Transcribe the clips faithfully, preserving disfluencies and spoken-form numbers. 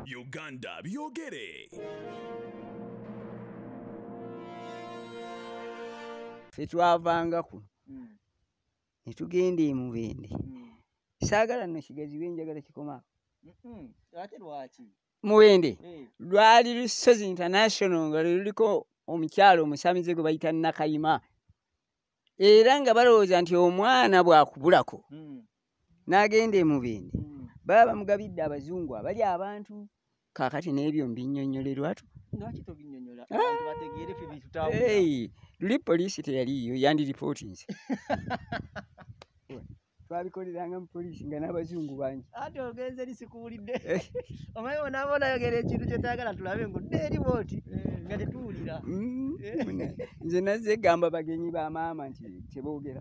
Uganda byogere. Fetwavanga ku. Mm. Nitugende mu Bende. Mm. Sagala no kigezi wenjagala kikoma. Mhm. Ate lwaki? Mu Bende. Hey. Lwali Lusozi International nga luliko omukyalo omusamize gwe bayita Nakayima. Era nga balowooza nti omwana bwakubulako. Mm. Nagende mu Bende. Mm. Baba mugabidde abazungu abali abantu kakati n'ebyo mbinnyonnyolerwa tu. Lwaki tobinnyonnyola? Abantu bategeere ffe bitutawo. Hey, luli poliisi teyaliyo yandi reportings. Twabikoleranga mu poliisi nga n'abazungu bangi. Ate ogenze lisikuwulidde. Omanyi onaabona yogera ekintu kye taagala tulabe ng'odde eribooti nga tetuwulira. Nze nazze gamba bagenyi ba maama nti teboogera.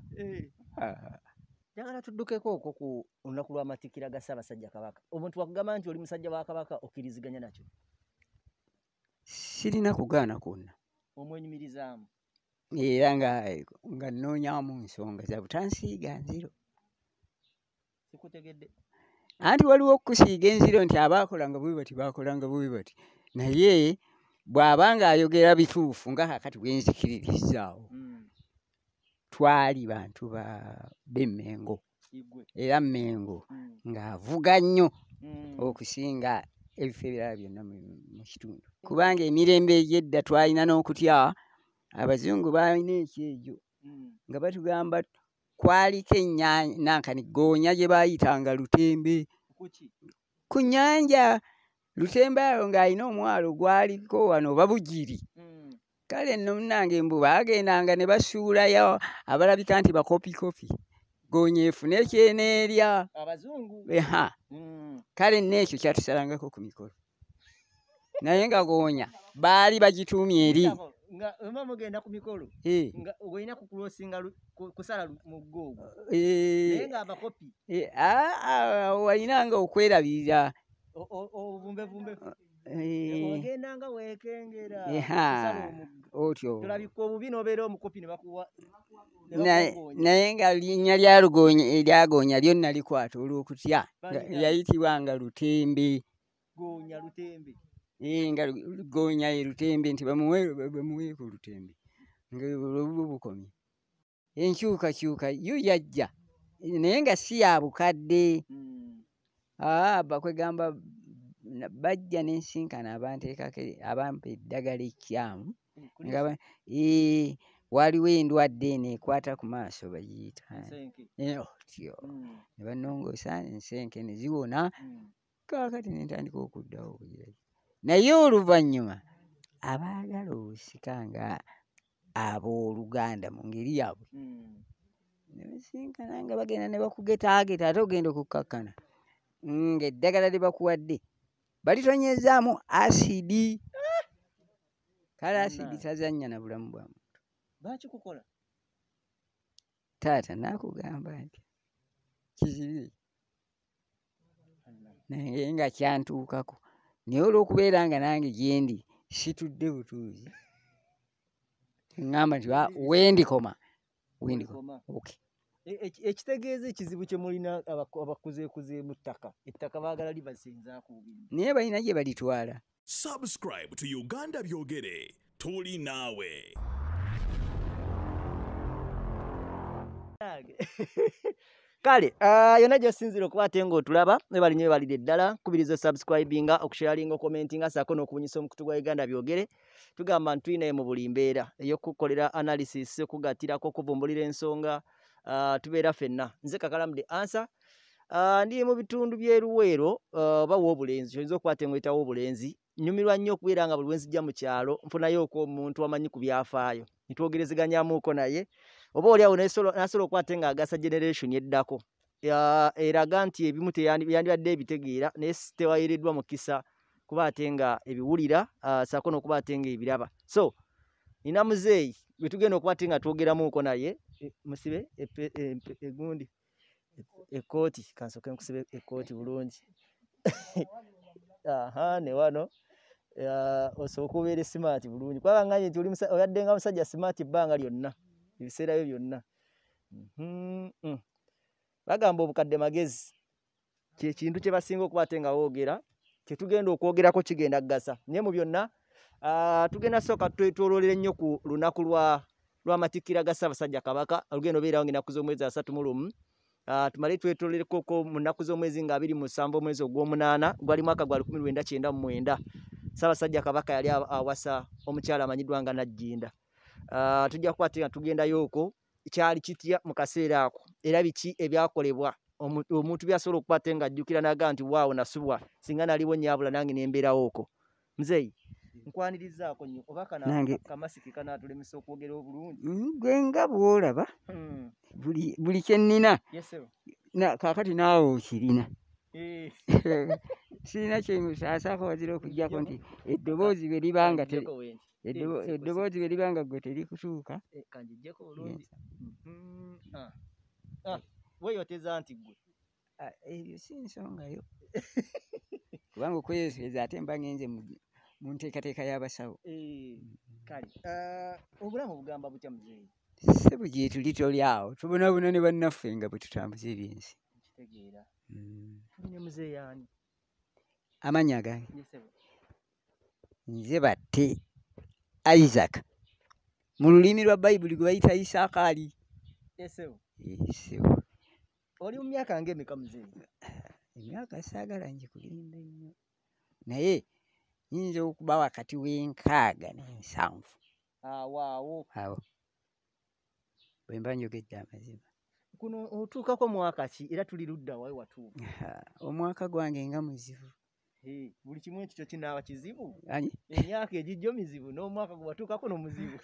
Njagala tuddukeko okwo ku olunaku lw'amatikkira ga Ssaabasajja Kabaka. Omuntu wakugamba nti oli musajja wa Kabaka okkiriziganya nakyo? Sirina kugaana kwonna. Omwenyumirizaamu. Era nga nga nnoonyaamu nsonga za butansiiga nziro. Sikutegedde. Anti waliwo okusiiga enziro nti abaakolanga bubi bati baakolanga bubi bati. Naye bw'aba ng'ayogera bituufu nga kakati bwenzikiririzaawo. Twali bantu ba b'Emmengo. Era Mmengo ng'avuga nnyo okusinga ebifo ebirala byonna mu kitundu. Kubanga emirembe egy'edda twalina n'okutya abazungu baalina ekyejo nga batugamba kwaliko ennyanja nankani ggoonya gye baayitanga Lutembe. Ku nnyanja Lutembe ayo ng'alina omwalo gwaliko wano oba Bugiri. Kale nno munnange mbu baagendanga ne basuulayo abalabika nti bakopikopi. Ggoonya efune ekyeneerya. Abazungu. Eha. Kale n'ekyo kyatusalangako ku mikolo. Naye nga ggoonya baali bagituumye eri. Nga mama mugenda ku mikolo. Nga olina kukulosinga kusala mu ggoogo. Naye nga abakopi. Ah, walinanga okwerabirira. Ovumbe vumbe. Ogendanga weekengera. Otyo. Tulabika obubi n'obeera omukopi ne bakuwa. Naye nga linnya lya Lugonya eryagoonya lyonna likwata olw'okutya. Yayitibwanga Lutembe. Goonya Lutembe. Eh nga Ggoonya ye Lutembe nti bamuwe bamuweeko Lutembe. Nga olwo bukomye. Enkyukakyuka yo yajja. Naye nga si ya bukadde. Ah, bakwegamba bajja n'ensinkana abanteekako abampa eddagala ekkyamu. Nga eh waliwo endwadde eno ekwata ku maaso bagiyita. Otyo. Ne bannongoosa ensenke ne ziwona. Kaakati ne ntandika okuddawo okugirayo. Naye oluvannyuma abaagala obusika nga abooluganda mu ngeri yaabwe ne basinkana nga bagenda ne bakugetaageta ate ogenda okukkakkana ng'eddagala lye bakuwadde balitonyezaamu asidi. Kale asidi tazannya na bulamu bwa muntu. Lwaki kukola? Taata naakugamba nti kizibe naye nga kyantuukako. Naye olw'okubeera nga nange gye ndi situdde butuuzi ngamba nti wendikoma wendikoma. Okay. Ekitegeeza ekizibu kye mulina abakuzeekuze mu ttaka. Ettaka baagala libasinzaako bubi. Naye balina gye balitwala. Subscribe to Uganda byogere. Tuli naawe. Kale, uh, yonna gy'osinzira okuba ate ng'otulaba weebali nnyo weebalidde ddala kubiriza subscribinga okusharinga okomentinga ssaako n'okubunyisa omukutu gwa Uganda byogere. Tugamba ntuyinaye mu buli mbeera ey'okukolera analysis okugatiirako okuvumbulira ensonga. Uh, tubeera ffenna nze Kakalamu the answer. Uh, ndi mu bitundu by'e Luweero oba uh, w'obulenzi oyinza okuba ate ng'oyitawo obulenzi. Nnyumirwa nnyo okubeera nga buli lwe nzijja mu kyalo nfunayo okwo omuntu amanyi ku byafaayo nitwogerezeganyaamuuko naye oba oliawo nasobola okuba ate ng'agasa generation eddako eraga nti ebimu yandibadde ebitegeera naye tewayereddwa mukisa kuba ate nga ebiwulira ssaako n'okuba ate nga ebiraba. So nina muzeeyi bwe tugenda okuba ate nga twogeramuuko naye musibe egundi ekkooti kansooke nkusibe ekkooti bulungi. Aha ne wano osooka obeere simaati bulungi kubanga nganye nti oyadde nga musajja simaati ebbanga lyonna ebiseera byo byonna. Bagamba obukadde magezi kye kintu kye basinga okuba ate nga woogera kyetugenda okwogerako kigenda kugasa naye mu byonna uh, tugenda sooka twetoloolera ennyo ku lunaku lwa lw'amatikkira ga Ssaabasajja Kabaka olugendo beerawo ng'ennaku z'omwezi asatu mu lumu uh, tumale twetololereko mu nnaku z'omwezi nga abiri mu musanvu omwezi ogw'omunaana gwali mwaka gwa lukumi lwenda kyenda mu mwenda Ssaabasajja Kabaka yali awasa omukyala amanyiddwa nga Najjinda. Uh, tujja kukwatira tugendayo okwo kyali kitya mu kaseera ako era biki ebyakolebwa omuntu byasobola okukwata nga ajjukira naga nti waawo nasubwa singa naliwo nnyabula nange nembeerawo okwo. Muzeeyi nkwanirizaako nnyo oba kana kamasiki kanaatulemesa okwogera obulungi gwe nga bw'olaba buli buli kye nnina kaakati naawe okirina sirina kyemusaasaako wazira okuggyako nti eddoboozi bwe libanga eddoboozi bwe libanga gwe terikutuuka weeyoteza nti gwe ebyo si nsongayo kubanga okweyosereza ate mba ngenze mu nteekateeka y'abasawo. Kale obulamu bugamba butya muzeeyi? Si bugye tuli toli awo tubonaabona ne bannaffe nga bwe tutambuza ebyensi. Kitegeera ne muzeeyi ani? Amannya gange nze batte Isaac mu lulimi lwa Bayibuli gwe bayita Isaakaali. Esebo esebo oli mu myaka ng'emeka muzeeyi? Emyaka saagala ngikulimba nnyo naye nyinza okuba wakati w'enkaaga n'ensanvu. Awo awo awo bwe mba njogedde amazima. Kuno otuukako mwaka ki era tuli ludda wawe watuuka? Omwaka gwange nga muzibu. Buli kimu ekikyo kinaaba kizibu? Ani? Emyaka egijjo mizibu n'omwaka gwe watuukako n'omuzibu.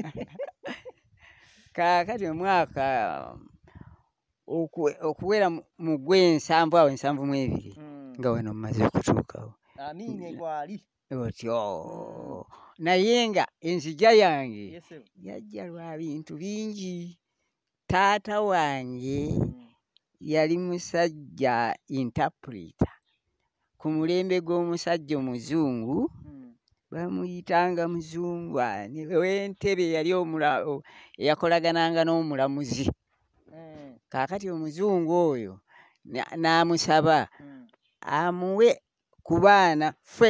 Kaakati omwaka okuwera mu gw'ensanvu awo ensanvu mu ebiri nga wano mmaze okutuukawo. Amiina gwali otyo naye nga enzija yange yajja lwa bintu bingi. Taata wange yali musajja interpreter ku mulembe gw'omusajja omuzungu bamuyitanga muzungwane w'entebe yali eyakolagananga n'omulamuzi. Kaakati omuzungu oyo n'amusaba amuwe ku baana ffe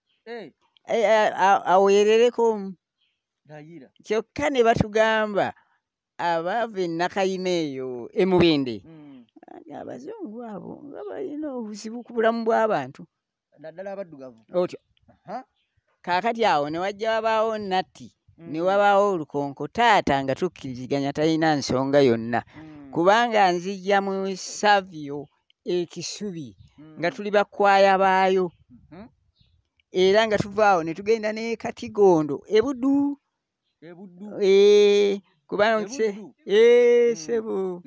aweerereko. Kyokka ne batugamba abaava e Nakayima eyo e Mubende abazungu abo nga balina obuzibu ku bulamu bw'abantu naddala abaddugavu otyo. Kaakati awo ne wajja wabaawo natti ne wabaawo olukonko. Taata nga tukkiriziganya talina nsonga yonna kubanga nzijja mu Savio ekisubi nga tuli bakwaya baayo era nga tuvaawo ne tugenda ne Katigondo ebuddu kubanga sebo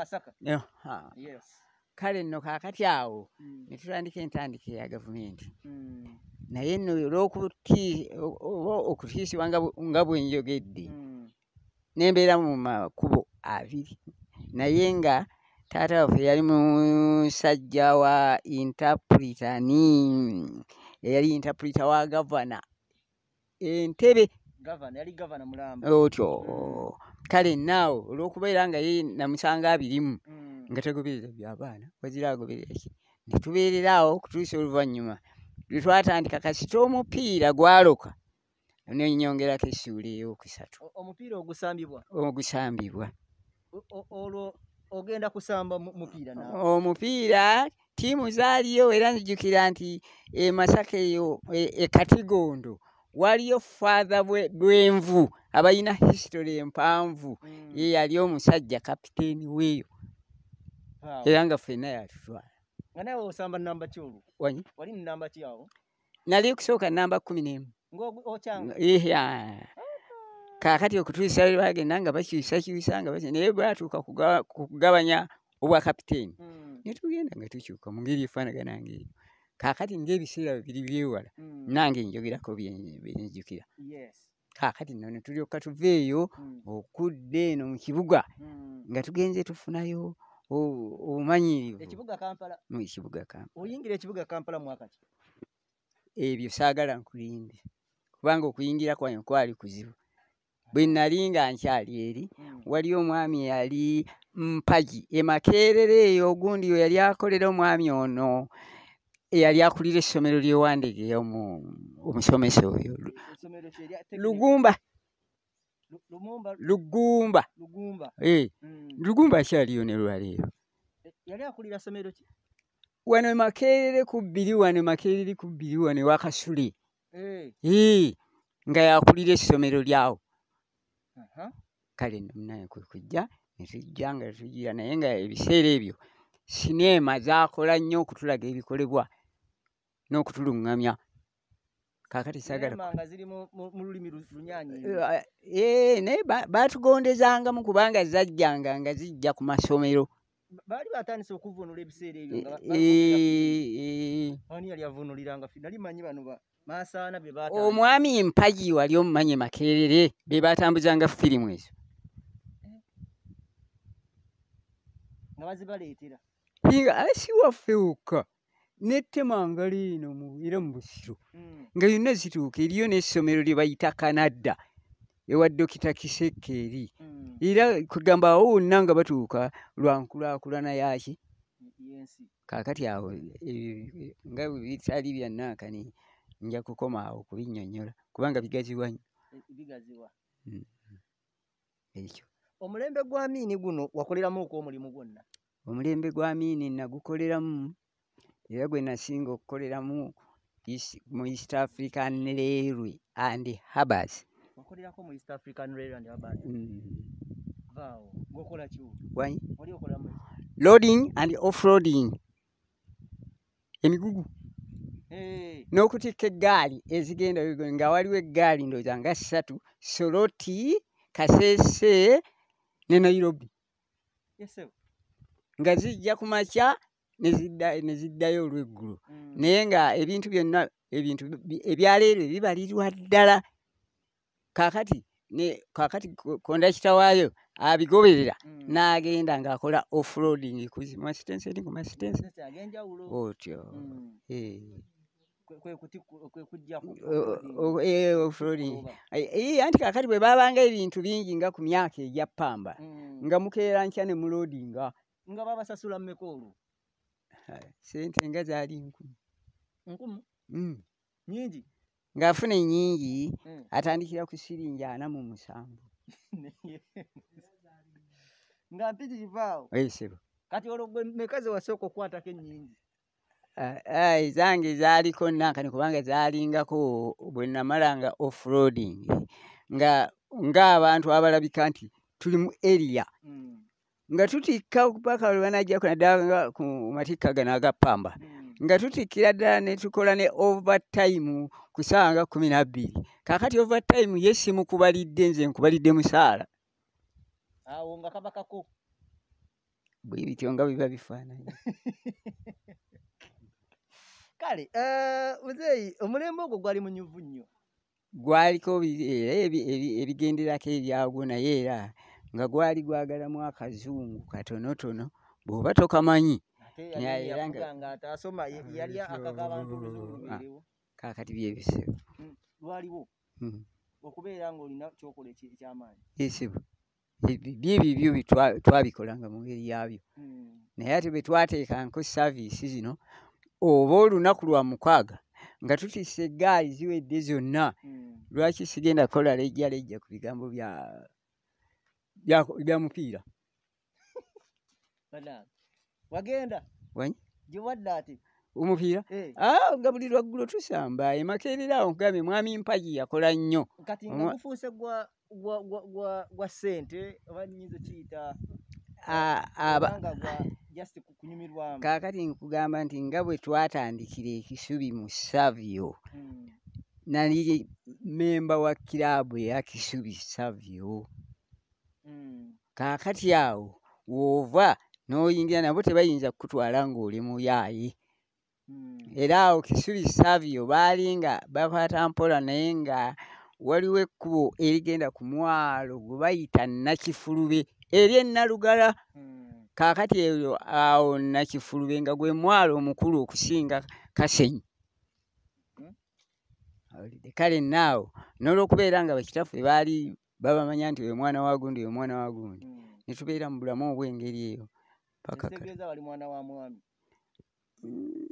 kale nno kaakati awo ne tutandika entandika eya gavumenti naye nno olw'okutiisibwa nga bwe njogedde nembeera mu makubo abiri naye nga taata waffe yali musajja wa interpreter ni eyali interpreter wa gavana Entebbe otyo. Kale naawe olw'okubeera nga ye namusanga abirimu nga tagoberera by'abaana wazira agoberera ki ne tubeerera awo kutuusa oluvannyuma lwe twatandika kasita omupiira gwaloka ne nnyongerako essuula ey'okusatu. Omupiira ogusambibwa ogusambibwa olwo ogenda kusamba mupiira naawe? Omupiira ttiimu zaaliyo era nzijjukira nti e Masaka eyo e Katigondo waliyo Father Bwenvu abalina history empanvu ye yali omusajja kapiteeni weeyo era nga ffenna yatutwala. Nga nawe osamba nnamba ki olwo? Wanyi? Wali nnamba ki awo? Nali kusooka nnamba kkumi n'emu. Ng'okyanga? Kaakati okutuusa lwe bagenda nga bakyusakyusa nga baki naye bwatuuka ku kugabanya obwa kapiteeni ne tugenda nga tukyuka mu ngeri efaanagana ng'eyo. Kaakati ng'ebiseera bibiri byewala nange njogerako byenjukira. Kaakati nno ne tulyoka tuveeyo okudda eno mu kibuga nga tugenze tufunayo obumanyirivu. Ekibuga Kampala? Mu kibuga Kampala. Oyingira ekibuga Kampala mwaka ki? Ebyo saagala nkulimbe kubanga okuyingira kwange kwali kuzibu. Bwe nali nga nkyali eri wali omwami yali Mpagi e Makerere eyo ogundi yo yali akolera omwami ono eyali akulira essomero ly'Ewandege omusomesa oyo Essomero kye erya technical. Lugumba Lu- Lumumba Lugumba Lugumba. eh Mm. Lugumba akyaliyo ne lwaleero E- Yali akulira ssomero ki? wano e Makerere ku bbiri wano e Makerere ku bbiri wano ewa Kasule Eh. eh nga yakulira essomero lyawo Aha. kale nno naye kwe kujja ne tujja nga tugira naye nga ebiseera ebyo sineema zaakola nnyo okutulaga ebikolebwa n'okutuluŋŋamya kaakati saagala Sinema nga ziri mu mu- mu lulimi lu- lunyaanyi. Eh, naye ba- baatugondezangamu kubanga zajjanga nga zijja ku masomero. Ba- Baali batandise okuvunula ebiseera ebyo nga ba- Eh, bakuvugira firimu. eh, Ani yali avunuliranga firimu? Nali manyi bano ba Maasaana be baatandika. omwami Mpagi wali omumanye Makerere be baatambuzanga firimu ezo. Nga bazibaleetera. Nga asi waffe wokka n'ettemangalo eno mu era mu Busiro Mm. nga yonna zituuka eriyo n'essomero lye bayita Kanadda ewa Dokita Kisekka eri. Mm. Era kugamba awo wonna nga batuuka lwa nkulaakulana yaki Yensi. kaakati awo eh, nga bwe bitali byannaakani nja kukoma awo kubinnyonnyola kubanga bigaziwa nnyo E- Bigaziwa. ekyo. Omulembe gwa Amiini guno wakoleramu ko omulimu gwonna. Omulembe gwa Amiini nagukoleramu era gwe nasinga okukoleramu East- mu East African Railway and Harbors. Wakolerako mu East African Railway and Urban. Mm. Vaawo. Gwokola ki? Why? Wali okolamu ki? Loading and offloading emigugu Eh. n'okutikka eggaali ezigenda nga waliwo eggaali ndowooza nga ssatu Soroti, Kasese ne Nairobi Yesewo. nga zijja ku makya ne zidda- ne ziddayo olw'eggulu Mm. naye nga ebintu byonna ebintu bi- ebyaleero bibalirwa ddala kaakati ne kaakati ko- kondakita waayo abigoberera Mm. n'agenda ng'akola offloading ku zi- masitensi eri ku masitensi Sese ag'enjawulo. otyo Mm. eh. Kwe- kwe kuti- kwe kujja ku- O- o- eh, offloading Oba. Eh, eh, anti kaakati bwe baabanga ebintu bingi nga ku myaka egya ppamba Mm. nga mukeera nkya ne muloadinga Nga babasasula mmeka olwo? sente nga zaali nkumi Nkumu? Mm. Nyingi? ng'afuna ennyingi Mm. atandikira ku siringi ana mu musanvu Nga mpitirivu awo. esebo Kati olwo gwe mmeka ze wasooka okukwatako ennyingi? ai zange zaaliko nankani kubanga zaalingako bwe namalanga offroading nga ng'abantu abalabika nti tuli mu area Mm. nga tutikka paka lwe banajjako naddala nga ku matikka gano agappamba Mm. nga tutikkira ddala ne tukola ne overtime ku ssaawa nga kkumi nabbiri kaakati overtime ye simukubalidde nze nkubalidde musaala Awo nga kabakako. bwe bityo nga biba bifaananye. Kale, eh, muzeeyi omulembe ogwo gwali munyuvu nnyo. Gwaliko bi- era ebi- ebi- ebigenderako ebyagwo naye era nga gwali gwagalamu akazungu katonotono bw'oba tokamanyi Ate Ya- yali era nga- yavuga nga atasoma ye- yali akaga abantu oluzungu lubeerewo. kaakati byebisebo Mm. Lwaliwo okubeera ng'olina kyokola eki- eky'amaanyi. esebo byebibyo bitwa- twabikolanga mu ngeri yabyo Mm. naye ate bwe twateekanko saaviisi zino oba olunaku lwa mukaaga nga tutisse eggaali ziwedde zonna Mm. lwaki sigenda kukola lejja lejja ku bigambo bya bya- bya mupiira Bannange, wagenda wanyi gye wadda ate. omupiira Eh, ah nga buli lwaggulo tusamba emakerera awo nkugambye mwami Mpagi yakola nnyo kati nga Omwa- gufuuse gwa gwa gwa gwa gwa ssente oba nnyinza kiyita Ah, aba obanga gwa just ku- kunyumirwamu. kaakati nkugamba nti nga bwe twatandikira ekisubi mu Savio Mm. nali memba wa kiraabu eya Kisubi Savio Mm. kaakati awo w'ova n'oyingira nabo tebayinza kukutwala ng'oli muyaayi Mm. era awo Kisubi Savio baali nga bakwata mpola naye nga waliwo ekkubo erigenda ku mwalo gwe bayita Nakifulube eri e Nalugala Mm. kaakati eyo awo Nakifulube nga gwe mwalo omukulu okusinga Kasenyi. Mm. Awulidde kale naawo n'olwokubeera nga bakitaffe baali babamanya nti oyo mwana wa gundi oyo mwana wa gundi Mm. ne tubeera mu bulamu obw'engeri eyo paka kale. Ekitegeeza bali mwana wa mwami. Mm,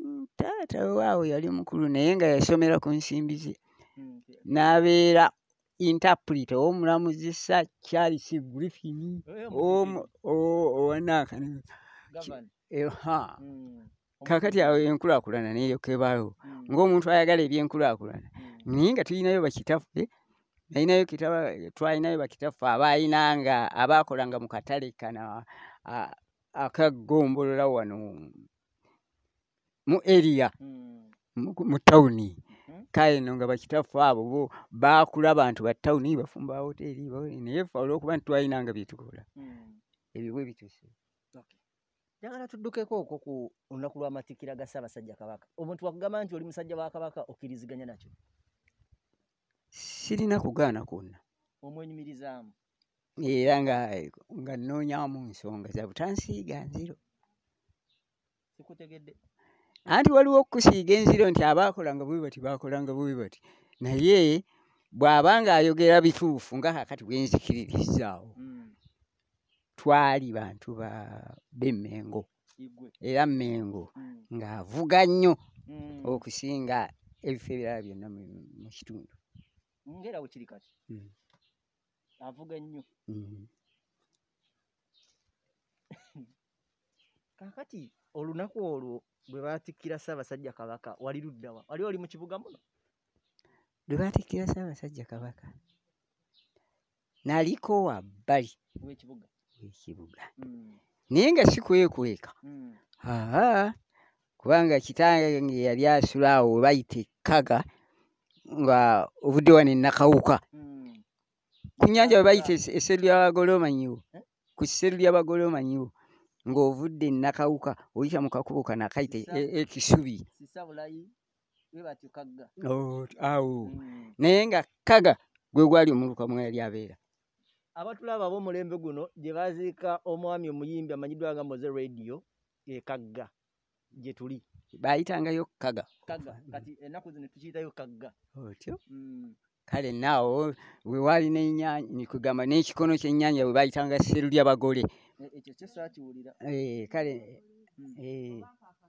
taata waawe yali mukulu naye nga yasomera ku nsimbi ze Mm. n'abeera interpreter w'omulamuzi Sir Charles Griffin Eh, omu owanaakani Gavana. ha Mm. kaakati awo enkulaakulana neeyokebaawo Mm. ng'omuntu ayagala ebyenkulaakulana Mm. naye nga tulinayo bakitaffe nalinayo kitaba twalinayo bakitaffe abaayinanga abaakolanga mu katale kana a- akagombolola wano mu area Mm. mu mu tawuni Mhm. kale nno nga bakitaffe abo bo baakula abantu ba tawuni bafumba hoteri naye ffe olw'okuba nti twalinanga bye tukola Mm. ebyo bwe bituse. Okay. Njagala tuddukeko okwo ku olunaku lw'amatikkira ga Ssaabasajja Kabaka. Omuntu wakugamba nti oli musajja wa Kabaka okkiriziganya nakyo Sirina kugaana kwonna omwenyumirizaamu. era nga nga nnoonyaamu nsonga za butansiiga nziro Sikutegedde. anti waliwo okusiiga enziro nti abaakolanga bwe bati baakolanga bwe bati naye bw'aba ng'ayogera bituufu nga kakati bwe nzikiririzaawo Mm. twali bantu ba b'Emmengo Igwe. era Mmengo Mm. ng'avuga nnyo Mm. okusinga ebifo ebirala byonna mu mu kitundu. Ngera bwe kati. Mm. Avuga nnyo. Mm. Kaakati olunaku olwo bwe baatikkira Ssaabasajja Kabaka wali ludda wa? Wali oli mu kibuga muno? Lwe baatikkira Ssaabasajja Kabaka naliko wabbali W'ekibuga. w'ekibuga Mm. naye nga si kwekweka Mm. aa kubanga kitange yali asula awo we bayita ekkaga nga obudde wano e Nakawuka Mm. ku nnyanja we bayita es- esseru ly'abagole omanyiwo Eh? ku sseru ly'abagole omanyiwo ng'ovudde e Nakawuka oyita mu kakubo kano akayita Kisa. e- ekisubi Sisa bulayi bwe batyo kagga. Oh, awo Mm. naye nga kkaga gwe gwali omuluka mwe yali abeera. Abatulaba ab'omulembe guno gye baziika omwami omuyimbi amanyiddwa nga Moze Radio e Kagga gye tuli. Baayitangayo kkaga Kagga kati ennaku zino tukiyitayo Kagga. otyo Mm. kale naawo we waali n'ennyanja kugamba n'ekikono ky'ennyanja we baayitanga sseru ly'abagole. E- Ekyo kye saakiwulira. Eh, kale Mm. eh.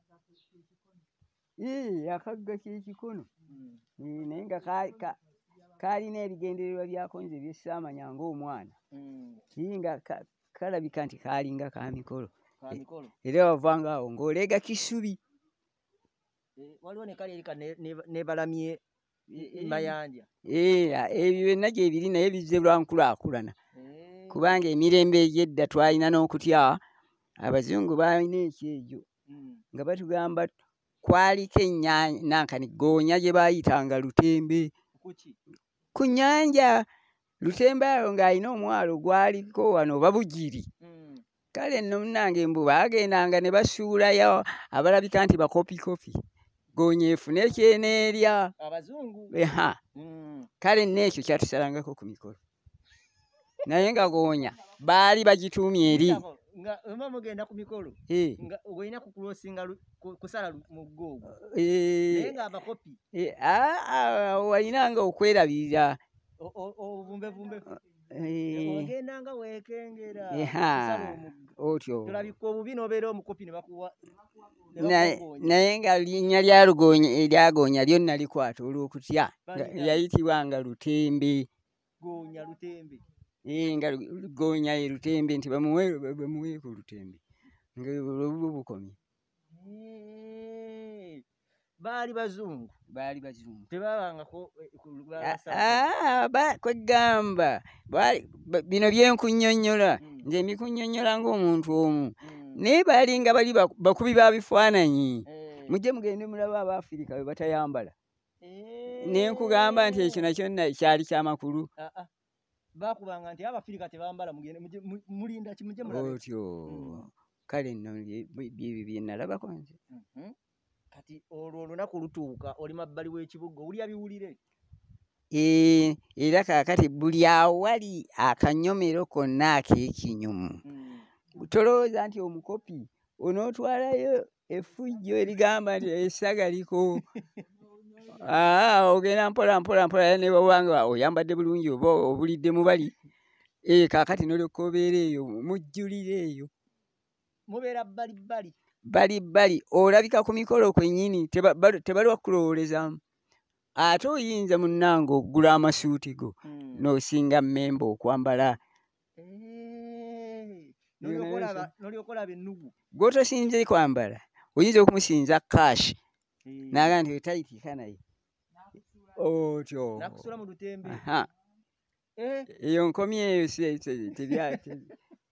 Eh, akagga ky'ekikono Mm. Eh, naye nga ka- ka- kaalina ebigendererwa byako nze bye ssaamanya ng'omwana Mm. naye nga ka- kalabika nti kaalinga ka mikolo Ka mikolo. era wavanga awo ng'oleega kisubi. Eh, waliwo ne kali erika ne- ne- nebalamye mayanja. Eh, ebyo byonna gye biri naye bizze lwa nkulaakulana Eh. kubanga emirembe egy'edda twalina n'okutya abazungu baalina ekyejo Mm. nga batugamba kwaliko ennyanja nankani ggoonya gye baayitanga Lutembe Kuki? ku nnyanja. Lutembe ayo ng'alina omwalo gwaliko wano oba Bugiri. Mm. Kale nno munnange mbu baagendanga ne basuulayo abalabika nti bakopikopi ggoonya efune ekyeneerya. Abazungu. Eha Mm. kale nno ekyo kyatusalangako ku mikolo naye nga ggoonya baali bagituumye eri Ngabo, nga oba mugenda ku mikolo Eh, nga olina kukulosinga lu- ku- kusala lu- mu ggoogo eh, naye nga abakopi eh, ah, ah, walinanga okwerabirira. o- o- obuvumbevumbe Eh, ogendanga weekengera eha, kusala omuggo otyo tolabika obubi n'obeera omukopi ne bakuwa ne Na- bakugonya. naye nga linnya lya Lugoonya eryagoonya lyonna likwata olw'okutya nga Bali- yayitibwanga Lutembe. Goonya Lutembe. Eh, nga Lu- Lugoonya ye Lutembe nti bamuwe bamuweeko Lutembe nga olwo bukomye. Eh, baali bazungu Baali bazungu. tebabangako eh, ku lwa Ah, Ssaabasajja. ah, ba- kwegamba Baali- ba- bino byenkunnyonnyola Mm. nze mbikunnyonnyola ng'omuntu omu Mm. naye baalinga bali bak- bakubi ba bifaananyi. Eh. Mujje mugende mulaba Abafirika bwe batayambala. Eh. Ne nkugamba nti ekyo nakyo nna kyali kyamakulu. Ah, ah. Bakubanga nti Abafirika tebambala mugende mujye- mu- mulinda ki mujye mulabe. Otyo Mm. kale nno bye- bye- bye bye nalabako nze. Mhm. Kati olwo olunaku lutuuka oli mabbali w'ekibuga owulira biwulire. Eh, era kaakati buli awali akanyomero konna ak'ekinyumu Mm. tolowooza nti omukopi onootwalayo effujjo erigamba nti essaga liko. Ah, ogenda mpola mpola mpola era ne bw'obanga oyambadde bulungi oba obulidde mu bali eh, kaakati n'olyoka obeera eyo mujjulire eyo. Mubeera bbali bbali. bali bali olabika ku mikolo kwennyini tebalwa kulowoolezaamu ate oyinza munnange okugula amasuuti go Mm. n'osinga mmemba okwambala Eh, n'olyokolaba n'olyokolaba ennugu. gw'otosinze kwambala oyinza okumusinza kashi Eh, naga nti tayitika naye otyo nakusula mu lutembe. aha Eh, eyo nkomi eyo si- si- tebya- te-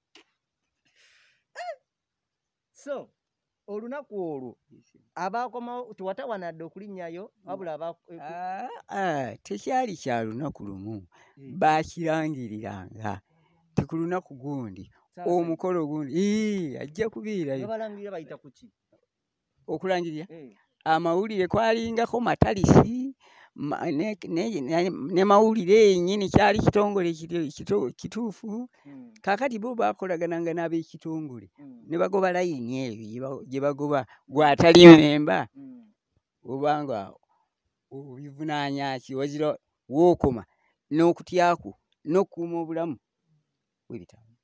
so olunaku olwo abaakomawo tewatawanadde okulinnyayo wabula aba Ah, ah, tekyali kya lunaku lumu Eh. baakirangiriranga ti ku lunaku gundi omukolo gundi ii ajja kubiirayo babalangirira bayita ku ki? okulangirira Eh, amawulire kwalingako matalisi ma- ne, ne, ne, ne mawulire yennyini kyali kitongole kiti- kito- kituufu mm, kakati bo bakolagananga n'ab'ekitongole mm, ne bagoba layini eyo gye ba- gye bagoba gw'atali memba mm. obanga obivunaanya ki wazira wookoma n'okutyaku n'okukuuma obulamu bw'ebitambula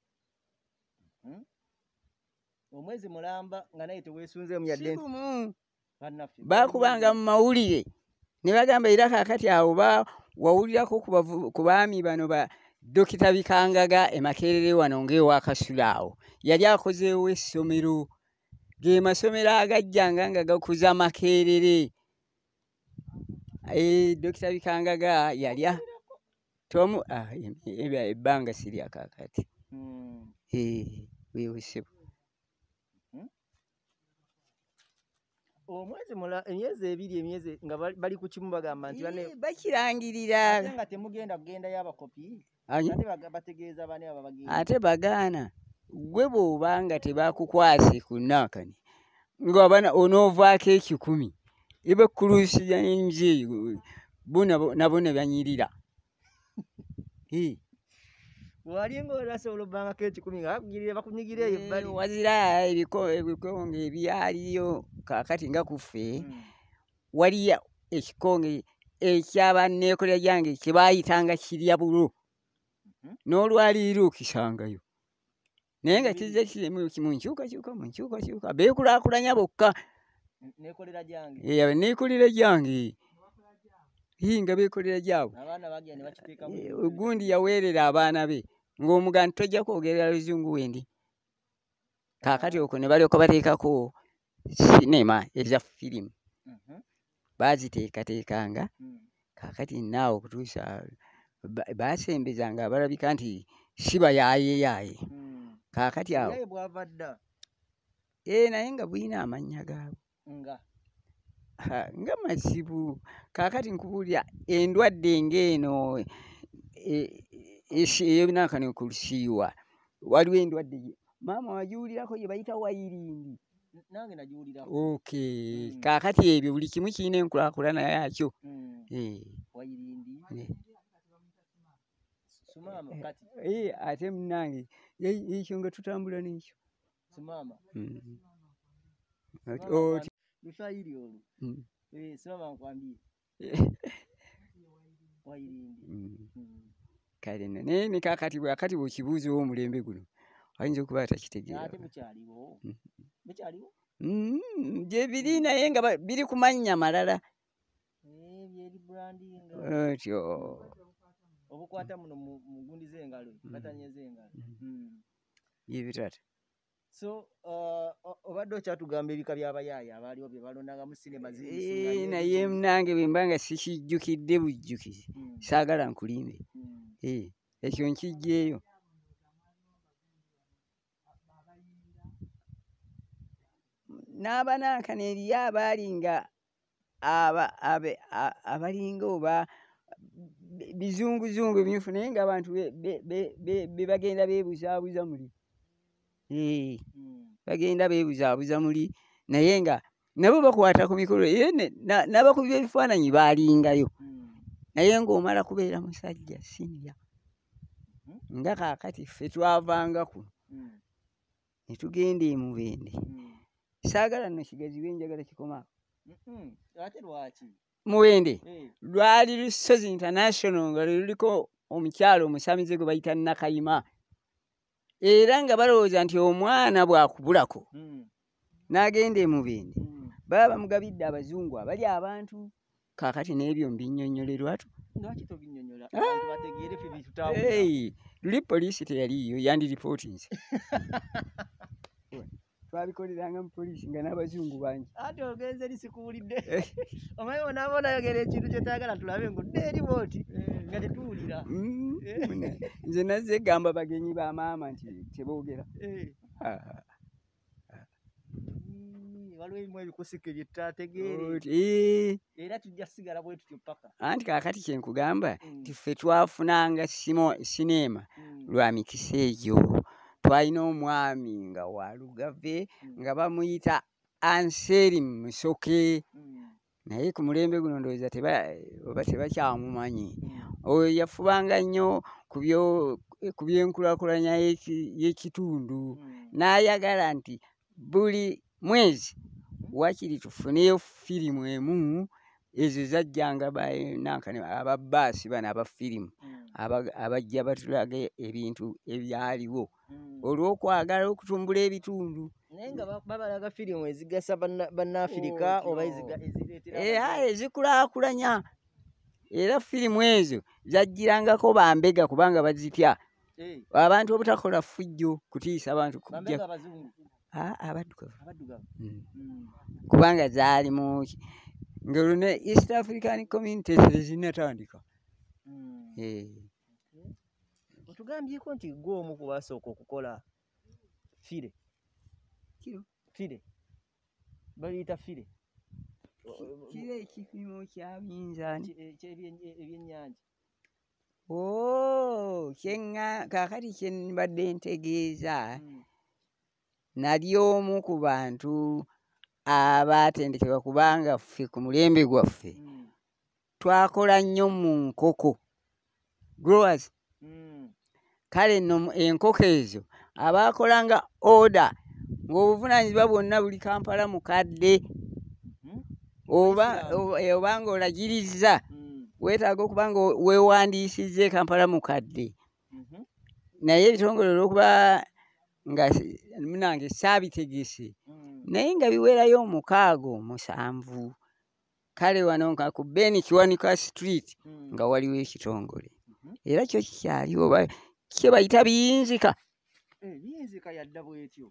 Omwezi mulamba nga naye teweesunzeemu yadde si bumu bannaffe. baakubanga mu mawulire ne bagamba era kaakati awo ba wawulirako ku bavu- ku baami bano ba Dokita Bikangaga e Makerere wano ng'ewa Kasula awo yali akozeewo essomero ge masomero agajjanga nga gakuza Makerere. Eh, Dokita Bikangaga yali a- tomu ah, em- em- ebbanga sirya kaakati Mm. Eh, weewesebo Omwezi mula emyezi ebiri emyezi nga bali- bali ku kimu bagamba nti bane Eh, bakirangirira ate nga temugenda kugenda y'abakopi Anyi- ate baga- bategeeza bane abo bagenda. ate bagaana gwe bw'obanga tebakukwase ku naakani ng'abana onoovaako ekikumi ebekuluusiya enje bo nabo nabo ne banyirira Eh, Wali ng'olasobola obbangako ekikumi nga bakugirira bakunyigire eyo eh, ebbali. wazira ebiko- ebikonge ebyaliyo kaakati nga kuffe Mm. waliyo ekikonge ekyabanneekolera gyange kye baayitanga kirya bulo Mhm. n'olwaliiro okisangayo naye nga kizze kiri mu mu nkyukakyuka mu nkyukakyuka beekulaakulanya bokka Neekolera gyange. Eh, neekolera gyange Ii, nga beekolera gyabwe Abaana bagya ne bakiteekamu. Eh, ogundi yaweerera abaana be ng'omuganda tojja kwogerera luzungu wendi kaakati okwo ne balyoka bateekako sinema eza firimu Mhm. baaziteekateekanga Mm. kaakati naawe okutuusa ba- baasembezanga abalabika nti si bayaayeyaaye Mm. kaakati awo Yaye bw'ava dda eh, naye nga bulina amannya gaabwe nga Ha, nga mazibu kaakati nkubuulira endwadde ng'eno e- esi- ey'ebinaakano ku lusiiwa waliwo endwadde gye- maama wagiwulirako gye bayita wayirindi nange nagiwulirako. okay Mm. kaakati ebyo buli kimu kirina enkulaakulana yaakyo Mm. Eh, Wayirindi. eh. Sumaama kati. Eh, ate munange ye- ekyo nga tutambula n'ekyo Sumaama. Mm. Ati- Sumaama oti- nkwambie. Luswahili olwo. Mm. Eh, sumaama nkwambie. Wayirindi. Mm. Mm. kale nno naye ne kaakati bwakati bw'okibuuza ow'omulembe guno ayinza okuba atakitegeera Ate mukyaliwo. Mm. Mukyaliwo? Mm, gye biri naye nga ba- biri ku mannya malala Eh, byeri branding. otyo Obukwata muno mu mu gundi z'engalo, katanye z'engalo. Mm. bye bitata So, uh, o- obadde okyatugamba ebika by'abayaaya abaaliwo bye balondangamu sinema zi- Eh, zisinga naye nnyo. munange bwe mba nga sikijjukidde bujjukizi Mm. saagala nkulimbe Mm. Eh, ekyo nkijjeeyo n'abanankana eriyo abaalinga aba- abe- a- abalinga oba bi- bizunguzungu ebimyufu naye ng'abantu be- be- be- be- be bagenda beebuzaabuza muli Eh, Mm. bagenda beebuzaabuza muli naye nga nabo bakwata ku mikolo era ne- na- n'abakubi b'ebifaananyi baalingayo Mm. naye ng'omala kubeera musajja sinja Mhm. nga kaakati ffe twavanga kuno Mm. ne tugenda emubende Mm. saagala nno kigaziwe njagala kikoma Mm-mm. Ate lwaki? mubende Eh. lwali lusozi international nga lwe luliko omukyalo omusamize gwe bayita Nakayima era nga balowooza nti omwana bw'akubulako Mm. n'agenda e Mubende Mm. baba bamugabidde abazungu abali abantu kaakati n'ebyo mbinnyonnyolerwa tu. Lwaki tobinnyonnyola abantu bategeere ffe bitutambula? Hey, luli poliisi teyaliiyo yandiripootinze. Twabikoleranga mu poliisi nga n'abazungu bangi. Ate ogenze eri sikuwulidde. Omanyi onaaba onayogera ekintu kye twagala tulabe ng'odde eri bw'oti nga tetuwulira. Mm, muna- nze nazze gamba bagenyi ba maama nti teboogera. Eh. Ah, Mm, waliwo ebimu ebikusike bye tutategeere oti, eh, era tujja sigala bwe tutyo paka. anti kaakati kye nkugamba Mm. nti ffe twafunanga simo sineema Mm. lwa mikisa egyo. Twalina omwami nga walugave Mm. nga bamuyita Anseri Musoke, Mm. naye ku mulembe guno ndowooza teba oba tebakyamumanyi. Mm. Oyo yafubanga nnyo ku byo ku by'enkulaakulanya y'eki- y'ekitundu, Mm. n'ayagala nti buli mwezi wakiri tufuneyo firimu emu. Ezo zajjanga banankani ababbaasi bano abafirimu Mm. aba- abajja batulaga ebintu ebyaliwo Mm. olw'okwagala okutumbula ebitundu. Naye nga ba- babalaga firimu ezigasa banna- bannafirika Otyo. oba eziga- ezireetera Era abaganda. ezikulaakulanya, era firimu ezo zajjirangako bambega kubanga bazitya. Eh, Abantu obutakola ffujjo kutiisa abantu bambega kujja abazungu Ah, abaddugavu. abaddugavu. Mm. Mm. Kubanga zaali mu ki- ng'olwo ne East African Community tezinnatandika. Mm. Eh. Otugambyeko nti gwe omu ku basooka okukola fire. Kiro Fire baliyita fire kiro ekipimo kya minzaani. Ki- eh, ky'ebyen- eh, ebyennyanja. Oh, kyenga kaakati kye mbadde ntegeeza Mm. nali omu ku bantu abaatendekebwa kubanga ffe ku mulembe gwaffe Mm. twakola nnyo mu nkoko growers. Mm. Kale nno mu- enkoko ezo abaakolanga oda ng'obuvunaanyizibwa bwonna buli Kampala mukadde Mhm. oba Abayisiraamu. oba- oba ng'olagirizza Mm. weetaaga okuba nga weewandiisizza e Kampala mukadde. Mhm. Naye ebitongole olw'okuba nga si- munange saabitegese Mm. naye nga biwerayo omukaaga omusanvu. Kale wano nga ku Ben Kiwanuka Street Mm. nga waliwo ekitongole Mhm. era kyo kikyaliwo oba kye bayita biyinzika Eh, biyinzika yadda bw'etyo.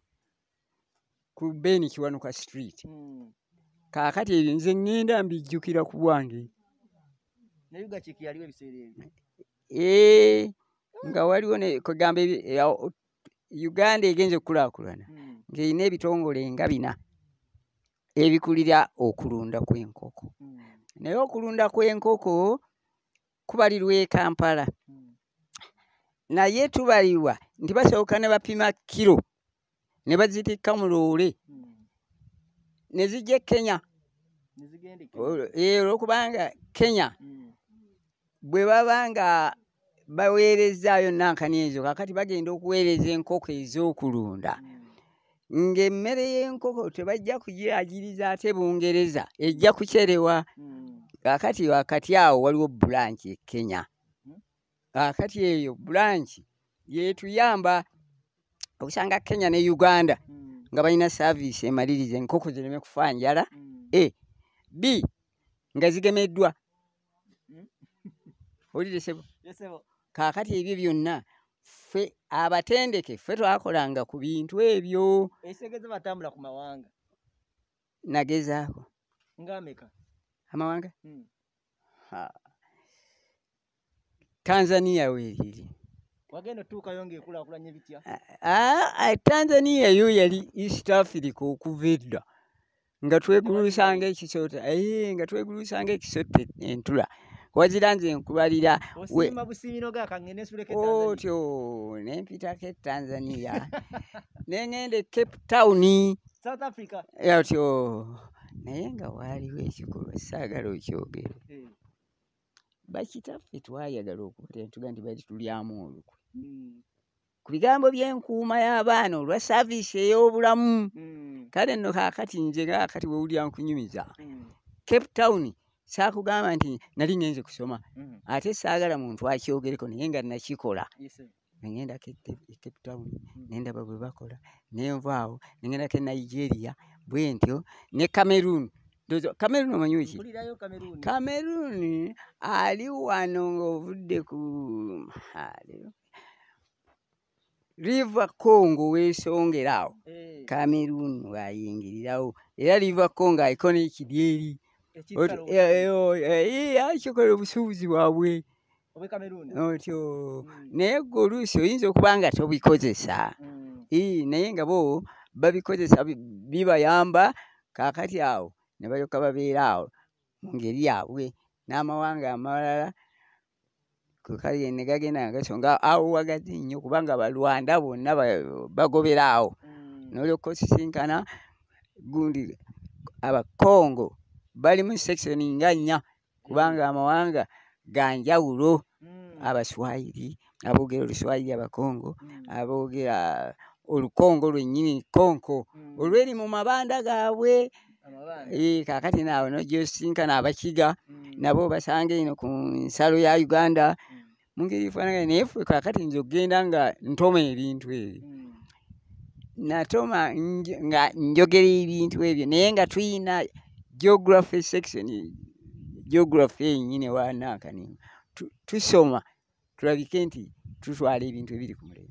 ku Ben Kiwanuka Street. Mm. Kaakati ebyo nze ŋŋenda mbijjukira ku bwange. Ne Ugachiki yaliwo ebiseera ebyo. Ee, nga waliwo ne kugamba ebi- eh, o- Uganda egenze okukulaakulana Mm. ng'erina ebitongole nga bina ebikulira okulunda kw'enkoko. Mm. Naye okulunda kw'enkoko kubalirwa e Kampala. Mm. Naye tubalirwa nti basooka ne bapima kiro ne bazitikka mu loole Mm. ne zijja e Kenya. Ne zigenda e Kenya. Olwo- eh, olw'okubanga Kenya Mm. bwe baba nga baweerezzaayo nankani ezo kaakati bagenda okuweereza enkoko ez'okulunda Mm. ng'emmere y'enkoko tebajja kugiragiriza ate Bungereza ejja kucerewa. Mm. Kaakati wakati awo waliwo bulanki e Kenya. Mm. Kaakati eyo bulanki yeetuyamba okusanga Kenya ne Uganda Mm. nga balina saaviisi emaliriza enkoko zireme kufa njala. Mm. E B nga zigemeddwa. Mm. Olire sebo. Yes, sebo. Kaakati ebyo byonna ffe abatendeke ffe twakolanga ku bintu ebyo. Esegeze batambula ku mawanga Nagezaako ng'ameka. amawanga Mm. Ha. Tanzania weeriri. Wagenda otuukayo ng'ekulaakulanya bitya? Ah, ah, Tanzania yo yali East Africa okuva edda nga twegulusanga ekisota eh, nga twegulusanga ekisota entula wazira nze nkubalira we- Osiima busiimiro ga kangene suleke Tanzania. otyo nempitako e Tanzania nengende Cape Town South Africa. otyo naye nga waaliwo ekikolwa saagala okyogere Eh. bakitaffe twayagala okuba tentuga nti bali tulyamu olukwe Mm. ku bigambo by'enkuuma y'abaana olwa saaviisi ey'obulamu. Mm. Kale nno kaakati nze ngaakati bwewulira nkunyumiza Mm. Cape Town saakugamba nti nali ngenze kusoma Mm. ate saagala muntu akyogereko naye nga nakikola. Yes, sir. Nengenda ke Cape Town Mm. nendaba bwe bakola nenvaawo nengendako e Nigeria bwe ntyo ne Cameroon. Ndozo Cameroon omanyi ki? Mpulirayo Cameroon. Cameroon ali wano ng'ovudde ku River Congo weesongerawo. Eh. Cameroon wayingirirawo era River Congo aliko n'ekidyeri. Ekitalo. Akikola obusuubuzi bwabwe. Obwe Cameroon. Otyo Mm. naye gwe oluusi oyinza okuba nga tobikozesa. Mm. Ii naye nga bo babikozesa bi- bibayamba kaakati awo ne balyoka babeera awo mu ngeri yaabwe n'amawanga amalala ku kale ne gagenda nga gasonga awo wagazi nnyo kubanga balwanda bonna ba- bagobera awo Mm. n'olyoka osisinkana gundi Abakongo bali mu section nga nnya kubanga amawanga ga njawulo. Mm. Abaswahili aboogera Oluswahili Abakongo, Mm. aboogera Olukongo lwennyini Konko Mm. olweri mu mabanda gaabwe. Amabanda. Eh, kaakati naawe n'ojja osisinkana Abakiga Mm. nabo basanga eno ku nsalo ya Uganda Mm. mu ngeri efaanagana naye ffe kaakati nze okgenda nga ntoma ebintu ebyo Mm. natoma nj- nga njogera ebintu ebyo naye nga tuyina geography section geography yennyini wanaakani Tu- tusoma tulabike nti tutwala ebintu ebiri ku mulembe.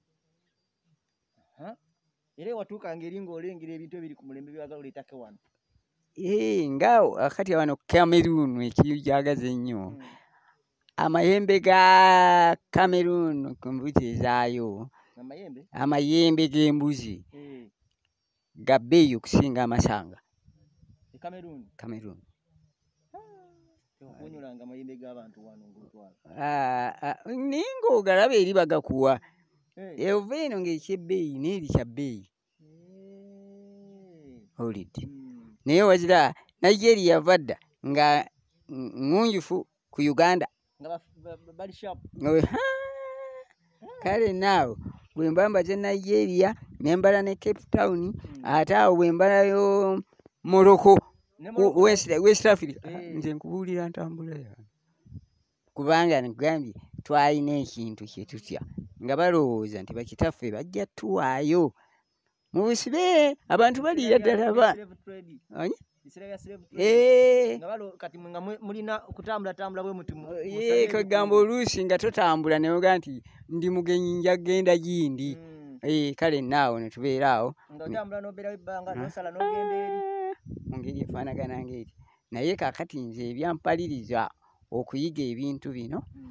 Aha. Era watuuka ngeri ng'olengera ebintu ebiri ku mulembe byagala oleetake wano. Eh, nga akati wano Cameroon ekiyagaza ennyo Mm. amayembe ga Cameroon ku mbuzi ezaayo Amayembe. amayembe g'embuzi Eh. ga bbeeyi okusinga amasanga E Cameroon. Cameroon. Okunyolanga amayembe g'abantu wano ng'otwala. Ah, ah, naye ng'ogalaba eri bagakuwa Eh. eva eno ng'ekyebbeeyi n'eri kya bbeeyi Eh. olidde Mm. naye wazira Nigeria yava dda nga mm, ngunjufu ku Uganda. Nga baf- ba- ba- bali sharp. Owe, haa! Kale naawe bwe mba mbaze Nigeria ne mbala ne Cape Town Mm. ate awo bwe mbalayo Morocco Ne w- Morocco. West, West Africa. Ah, Eh. nze nkubuulira ntambula yange kubanga nkugambye twalina ekintu kye tutya nga balowooza nti bakitaffe bajja tuwaayo mu busibe abantu baliira ddala ba Slave trade. Anyi? Biseera bya slave trade. Eh, Nga balo kati mwe nga mwe- mulina kutambula tambula bwe muti mu- ye musabe kagamba ebikungu. oluusi nga totambula ne oga nti ndi mugenyi nja genda gindi. Mm. Eh, kale naawo ne tubeera awo Nga otambula n'obeerawo ebbanga Ah. n'osala n'ogenda eri. mu ngeri efaanagana ng'eri naye kaakati nze ebyampaliriza okuyiga ebintu bino Mm.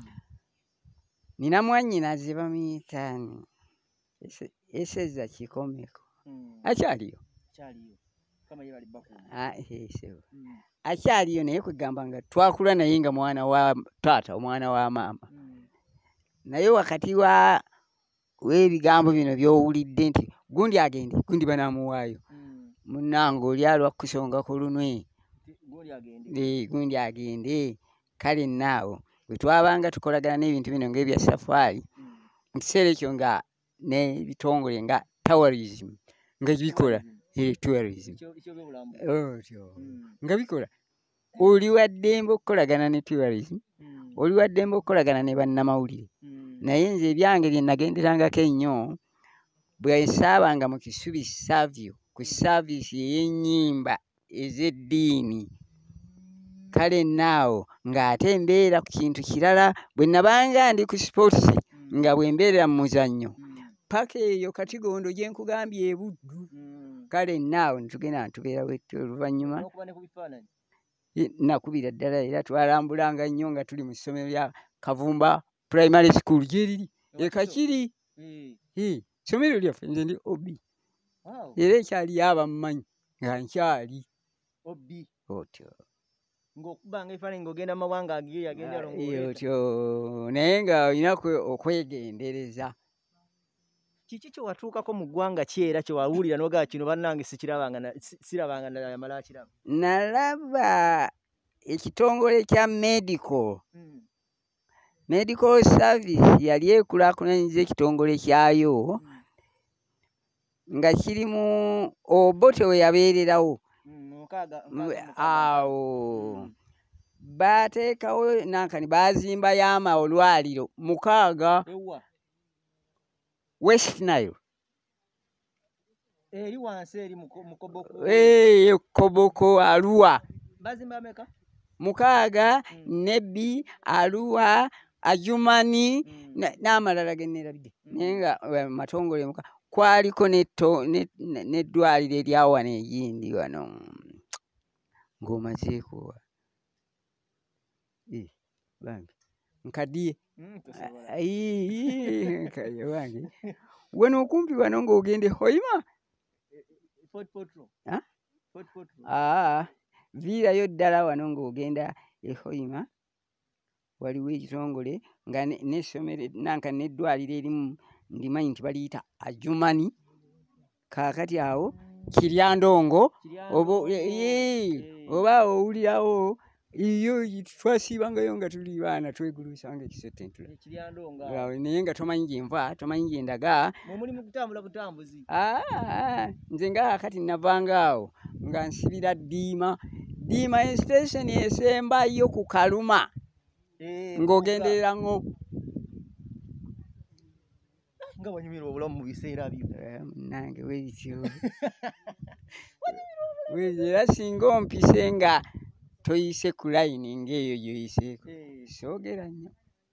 nina mwannyinaze bamuyita ani? Ese- eseza kikomeko Mm. akyaliyo Kyaliyo. Kama ye bali bakuuma. Ah, eh, sebo. Mm. akyaliyo naye kwegamba nga twakula naye nga mwana wa taata omwana wa maama Mm. naye wakati wa w'ebigambo bino by'owulidde nti gundi agende gundi banaamuwaayo Mm. munnange oli alwa kusonga ku lunwe Ti- Gundi agende. Eh, gundi agende kale naawo bwe twabanga tukolagana n'ebintu bino ng'ebya safari Mm. mu kiseera ekyo nga n'ebitongole nga tourism nga bikola eh, tourism Ekyo- ekyo by'obulamu. otyo Mm. nga bikola oli waddembe okukolagana ne tourism Mm. oli waddembe okukolagana ne bannamawulire Mm. naye nze ebyange bye nagenderangako ennyo bwe saabanga mu kisubi savio ku saaviisi ey'ennyimba ez'eddiini kale naawo ng'ate mbeera ku kintu kirala bwe nabanga ndi ku sports Mm. nga bwe mbeerera mu muzannyo Mm. paka eyo katigondo gye nkugambye ebuddu Mm. kale naawo netugenda ntubeera wettu oluvannyuma N'okuba ne ku bifaananyi. Eh, nakubira ddala era twalambulanga nnyo nga tuli mu ssomero lya Kavumba primary school gyeriri e Kakiri Eh. Eh, ssomero lyaffe nze ndi obi Wow. era ekyali abammanyi nga nkyali Obbi. otyo Ng'okuba ng'ebifaananyi ng'ogenda mu mawanga ageeyo agenda Ah, alongo eh, oleeta. otyo naye nga olina kwe- okwegendereza Kiki kye watuukako mu ggwanga ki era kye wawulira n'ogaa kino bannange sikirabanga na- si- sirabanga ndala yamala akiraba? nalaba ekitongole kya medical Mm. medical service yali ekulaakulanyiza ekitongole kyayo Mm. nga kiri mu Obote we yabeererawo Mm. Mukaaga. M- mukaaga- mukaaga. awo Mm. baateekawo nankani baazimbayo amalwaliro mukaaga Ewwa. West Nile eri wansi eri mukoboko eh Koboko Arua bazimba meka mukaaga Mm. Nebbi Arua Ajumani Mm. na- n'amalala generabide naye nga eh, matongole muka kwaliko netto neddwaliro eryawo wano eyindi wano ng'omazeeko eh bange nkadiye Mm, tosobola. ayi kale wange wano okumpi wano ng'ogende Hoima Fort Potro Ah? Fort Potro aa viirayo ddala wano ng'ogenda e Hoima waliwo ekitongole nga ne- n'essomero nanka n'eddwaliro erimu ndimanyi nti baliyita Ajumani kaakati awo Kiryandongo oba ee oba owulirawo iyo twasiibangayo nga tuli baana twegulusa nga ekisette ntula Kiryandonga awo naye nga tomanyi gye nva tomanyi gye ndaga mwe mu kutambula butambuzi aa nze nga kati navanga awo nga nsibira Ddiima Ddiima station esembayo ku Kaluma eh ng'ogenderera ngo nga wanyumirwa obulamu mu biseera byo Eh, nange weebityo era singa ompise nga toyise ku layini ng'eyo gyoyiseeko eh soogera nnyo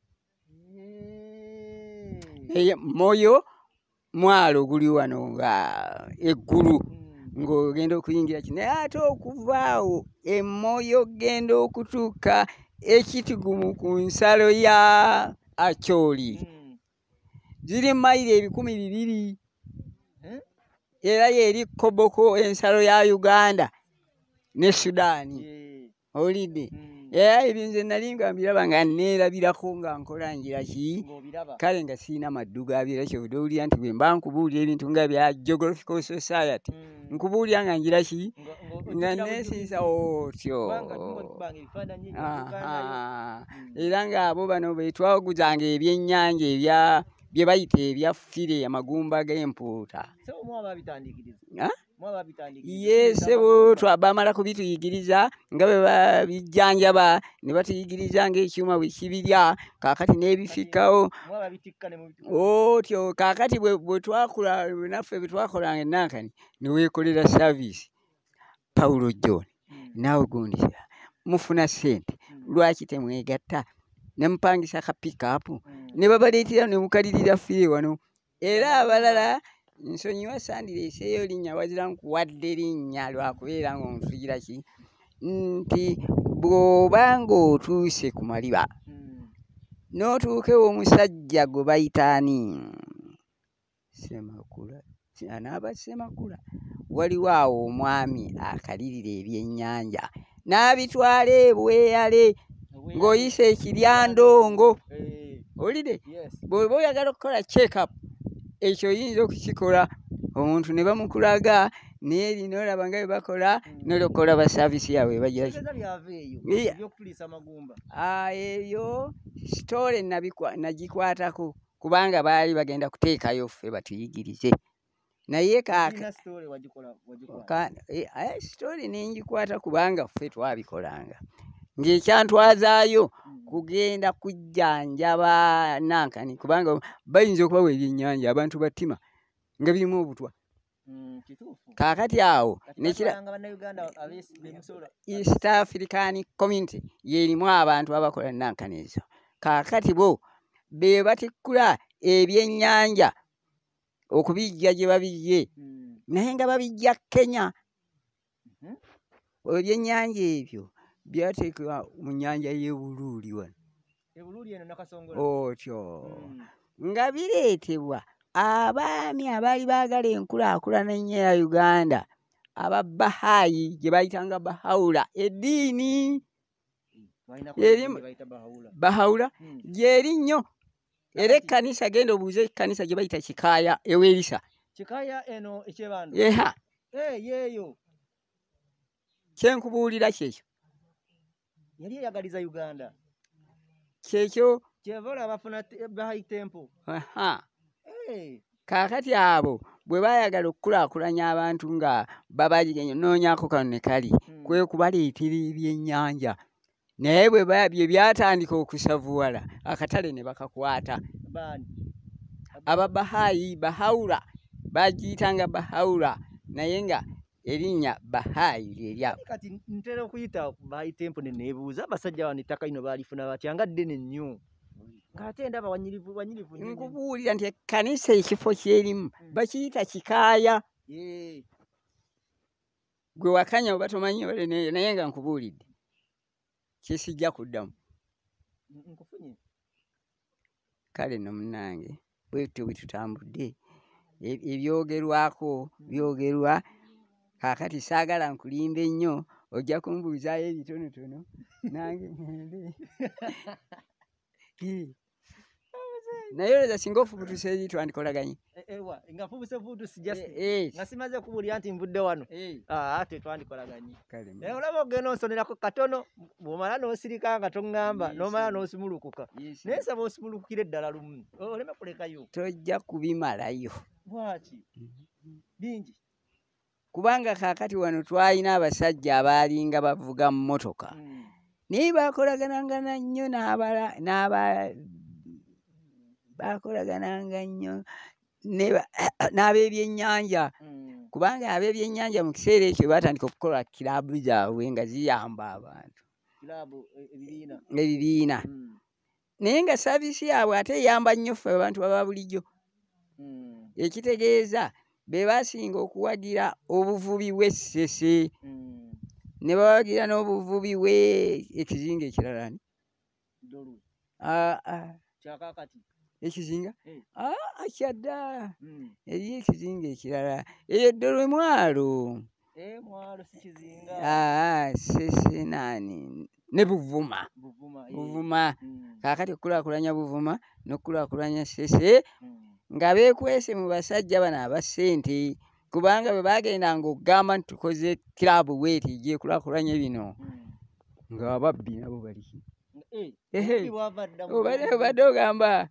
eh eye Moyo mwalo guli wano nga eggulu Mm. ng'ogenda okuyingira kino naye ate okuvaawo eMoyo genda okutuuka ekitugumu ku nsalo ya Acholi Mm. ziri mayiro ebikumi bibiri Eh? era yeri Koboko ensalo ya Uganda ne Sudaani Eh. olidde Mm. era ebyo nze nali nga mbiraba nga neerabirako nga nkola ngira ki Ng'obiraba. kale nga siina maddu gabyo era kyovudde owulira nti bwe mba nkubuulira ebintu nga bya Geographical Society Mm. nkubuulira nga ngira ki Ngo- ngo- nga ogira neesiisa bujulizi. otyo Kubanga tuba tubanga ebifaananyi ebyo tukaanayo. Aha. Mm. era ng'abo bano be twaguzanga ebyennyanja ebya bye bayita ebya fire amagumba g'empuuta So mwaba bitandikiriza. Ah? Mwaba bitandikiriza. yese bo twabamala kubituyigiriza nga bwe babijjanjaba ne batuyigiriza ng'ekyuma bwe kibirya kaakati n'ebifikawo Mwaba bitikkane mu bitu. otyo kaakati bwe bwe twakula naffe bwe twakolanga ennankani ne weekolera service Paulo John Mm. naawe gundira mufuna ssente Mm. lwaki temwegatta ne mupangisa ka pick-up Mm. ne babaleetera ne mukalirira fire wano era abalala nsonyiwa sandireeseeyo linnya wazira nkuwadde linnya lwakubeera ng'onsugira ki nti bw'oba ng'otuuse ku maliba Mm. n'otuukewo omusajja gwe bayitaani Semakula anaaba Semakula waliwo awo omwami akalirira ebyennyanja n'abitwala ebweyale Obwe- ng'oyise Ekiryandongo Eh. olide Yes. bw'oba oyagala okukola check up ekyo oyinza okukikola omuntu ne bamukulaga naye lino olaba nga bwe bakola Mm. nolokola ba saavisi yaabwe bagira ki Tegeza byava eyo. Yeah. Ebyokutuliisa amagumba. Ah, eyo sitole nabikwa- nagikwatako kubanga baali bagenda kuteekayo ffe batuyigirize naye kaaka Ina story wagikola wagikola. Ka- eh, eh, sitoli nengikwata kubanga ffe twabikolanga ng'ekyantwazaayo Mm. kugenda kujjanjaba nankani kubanga bayinza okubawa ebyennyanja abantu battima nga birimu obutwa Mm, kituufu. kaakati awo Kati nekira batwalanga bannayuganda abeesi- bemisolo. East African Community yerimu abantu abakola nankani ezo kaakati bo be batikkula ebyennyanja okubijja gye babijje Mm. naye nga babijja Kenya Mhm. ebyennyanja ebyo byateekebwa mu nnyanja y'e Buluuli wano Ebululi eno nakasongola. otyo Mm. nga bireetebwa abaami abaali baagala enkulaakulana ennyo ya Uganda aba Bahayi gye bayitanga Bahawula eddiini Balina Eri- ku bayita Bahawula. Bahawula Mm. gyeri nnyo era ekkanisa genda obuuze ekkanisa gye bayita Kikaaya ewerisa Kikaya eno ekyebando. yeha Eh yeeyo. kyenkubuulira kyekyo Yali eyagaliza Uganda. kyekyo Kyeva olaba bafuna te- Bahayi Temple. aha Eh. kaakati abo bwe baayagala okukulaakulanya abantu nga babagigenyonoonyako kano ne kali Mm. kwe kubaleetera ebyennyanja naye bwe ba- bye byatandika okusavuwala akatale ne bakakwata Bani. aba Bahayi Bahawula bagiyitanga Bahawula naye nga erinnya Bahai lyeryawo. Kati ntera okuyita Bahai Temple ne neebuuza abasajja bano ettaka lino baalifuna batya nga ddene nnyo ng'ate ndaba wanyirivu wanyirivu nnyo. Nkubuulira nti ekkanisa ekifo kyerimu bakiyita Kikaaya. Gwe wakanya oba tomanyi naye nga nkubuulidde kyesijja kuddamu. Nkufunye. Kale nno munnange bwetyo bwe tutambudde ebyogerwako byogerwa. Kaakati saagala nkulimba ennyo ojja kumbuuzaayo ebitonotono nange ngende. Naye olowooza singa ofubutuse eri twandikolaganye. Ewa nga fubuse fubutusi just nga simaze kubuulira nti nvudde wano ate twandikolaganye. Olaba ogenda onsonerako katono bw'omala n'osirika nga toŋŋamba n'omala n'osimulukuka naye nsaba osimulukukira eddala lumu oleme kulekayo. Tojja kubimalayo. Lwaki? Bingi. Kubanga kaakati wano twalina abasajja abaalinga bavuga mmotoka naye baakolagananga nnyo n'aba baakolagananga nnyo n'ab'ebyennyanja kubanga ab'ebyennyanja mu kiseera ekyo baatandika okukola kiraabu zaabwe nga ziyamba abantu ebibiina naye nga saaviisi yaabwe ate eyamba nnyo ffe abantu baba bulijjo. Ekitegeeza be baasinga okuwagira obuvubi bw'essese ne bawagira n'obuvubi bwe ekizinga ekirala ni ekizinga kyadda eri ekizinga ekirala eyo ddolwe mwalo ssese naani ne Buvuma Buvuma kaakati okukulaakulanya Buvuma n'okukulaakulanya Ssese nga beekwese mu basajja bano aba ssente kubanga bwe bagendanga okugamba nti tukoze kiraabu bweti gyekulaakulanya bino nga ababbi nabo bali obadde ogamba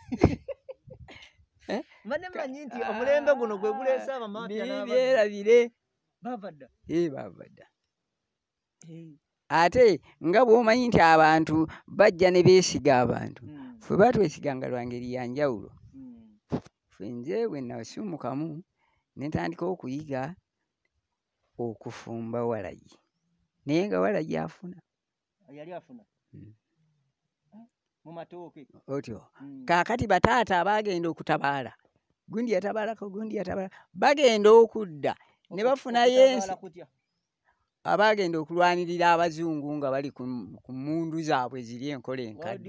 manyi nti omulembe guno gwe guleese abamafia byerabire baavadda baavadda ate nga bw'omanyi nti abantu bajja ne beesiga abantu ffe batwesiganga lwa ngeri ya njawulo. Ffe nze bwe nasimukamu ne ntandika okuyiga okufumba walagi naye nga walagi afuna yali afuna mu matooke otyo. Kaakati bataata abaagenda okutabaala gundi yatabaalako gundi yatabaala bagenda okudda ne bafunayo ensi abaagenda okulwanirira abazungu nga bali ku mmundu zaabwe ziri enkola enkadde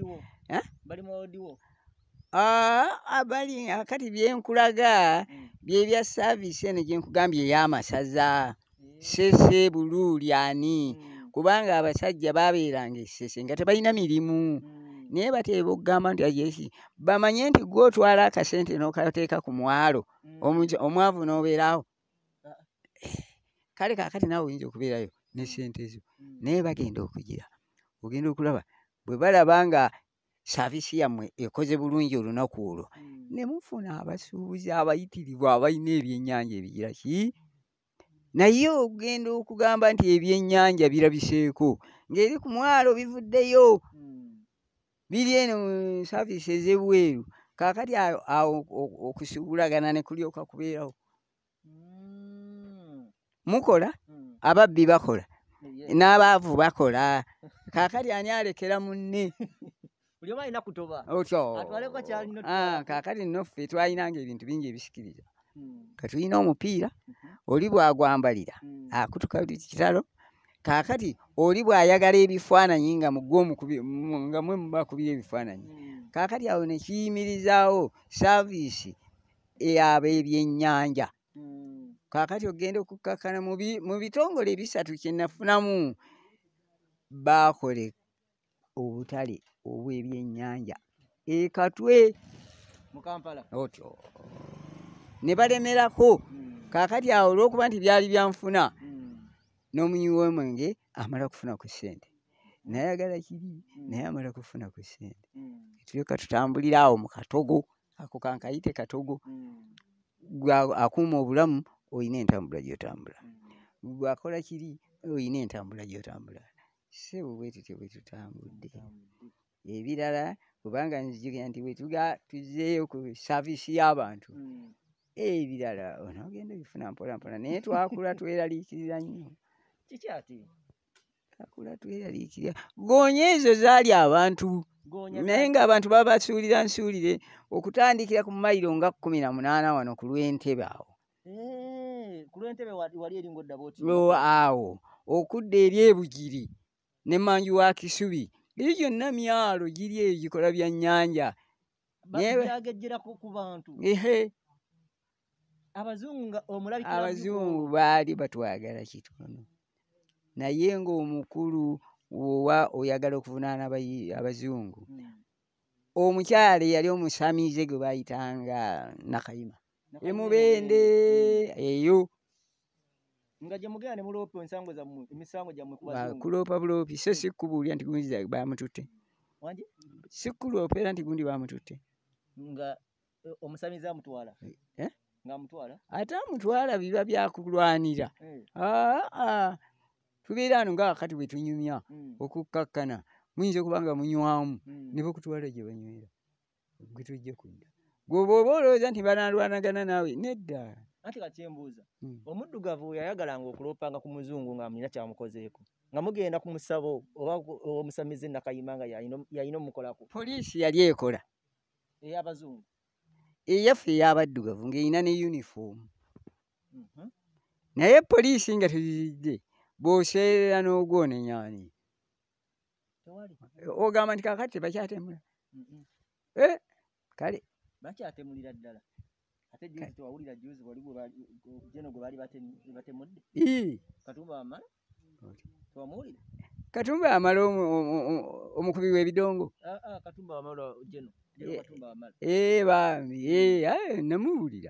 abali akati byenkulaga byebya saaviisi eno gye nkugambye ey'amasaza Ssese Buluuli ani kubanga abasajja baabeeranga essese nga tebalina mirimu naye bateeba okugamba nti ajesi bamanye nti gwe otwala akasente n'okateeka ku mwalo omwavu n'obeerawo. Kale kaakati naawe oyinza okubeerayo ne ssente zo naye bagenda okugira ogenda okulaba bwe balaba nga saaviisi yammwe ekoze bulungi olunaku olwo ne mufuna abasuubuzi abayitirivu abalina ebyennyanja ebigira ki naye ogenda okugamba nti ebyennyanja birabiseeko ng'eri ku mwalo bivuddeyo biri eno saaviisi ez'ebweru kaakati awo okusuubulagana ne kulyoka kubeerawo. Mukola ababbi bakola n'abaavu bakola kaakati ani alekera munne buli omu alina kutoba otyo. Atwaleko kyalina kaakati nno ffe twalinanga ebintu bingi ebisikiriza ka tulina omupiira oli bw'agwambalira akutuka kitalo kaakati oli bw'ayagala ebifaananyi nga nga mwe mubakubira ebifaananyi kaakati awo ne kiyimirizaawo saaviisi ey'ab'ebyennyanja. Kaakati ogenda okukkakkana mu bitongole bisatu kye nafunamu baakole obutale obw'ebyennyanja e Katwe mu Kampala otyo ne balemerako. Kaakati awo olw'okuba nti byali byanfuna n'omunywi w'omwenge amala kufuna ku ssente nayagala kiri naye amala kufuna ku ssente tulyoka tutambulira awo mu katogo ako kankayite katogo akuuma obulamu oyina entambula gy'otambula gwakola kiri oyina entambula gy'otambula. Ssebo bwe tutyo bwe tutambudde ebirala kubanga nzijukira nti bwe tuga tuzzeeyo ku saaviisi y'abantu ebirala onogenda bifuna mpola mpola naye twakula tweraliikirira nnyo kiki ati twakula tweraliikirira goonya ezo zaali abantu naye ng'abantu baba basuulira nsuulire okutandikira ku mayiro nga kkumi na munaana wano ku lw'entebe awo ku lw'entebe wali eringa oddaba oti awo okudda eri ebugiri ne manju wa kisubi biri gyonna myalo giri eyo gikola bya nnyanja byagejjera ku bantu ehe abazungu nga omulabikira abazungu baali batwagala kitono naye ng'omukulu owa oyagala okuvunaana abazungu omukyala yali omusamize gwe bayitanga Nakayima emubende eyo nga gye mugenda ne muloopa ensango zammwe emisango gyammwe ku bazungu kuloopa buloopi so sikkubuulira nti gundi baamututte sikkuloopa era nti gundi baamututte nga omusamize amutwala ng'amutwala ate amutwala biba byakulwanira aa tubeera ano nga kati bwe tunyumya okukkakkana muyinza okuba nga munywamu ne bakutwala gye banywera gwe tujja kudda gweoba oba olowooza nti banalwanagana naawe nedda anti kati embuuza omuddugavu yayagalanga okuloopanga ku muzungu nga mulina kyamukozeeko nga mugenda ku musabo oba omusamize Nakayima nga yalina omukolako poliisi yali ekola ey'abazungu eyaffe ey'abaddugavu ng'erina ne yunifoomu naye poliisi nga teziridde bw'oseerera n'ogwonenyani ogamba nti kakati tebakyatemula kale bakyatemulira ddala ate juzi tewawulira juzi wali jeno gwe baali batemudde Katumba Wamala tewamuwulira Katumba Wamala omukubi w'ebidongo Katumba Wamala jeno Katumba Wamala bambi namuwulira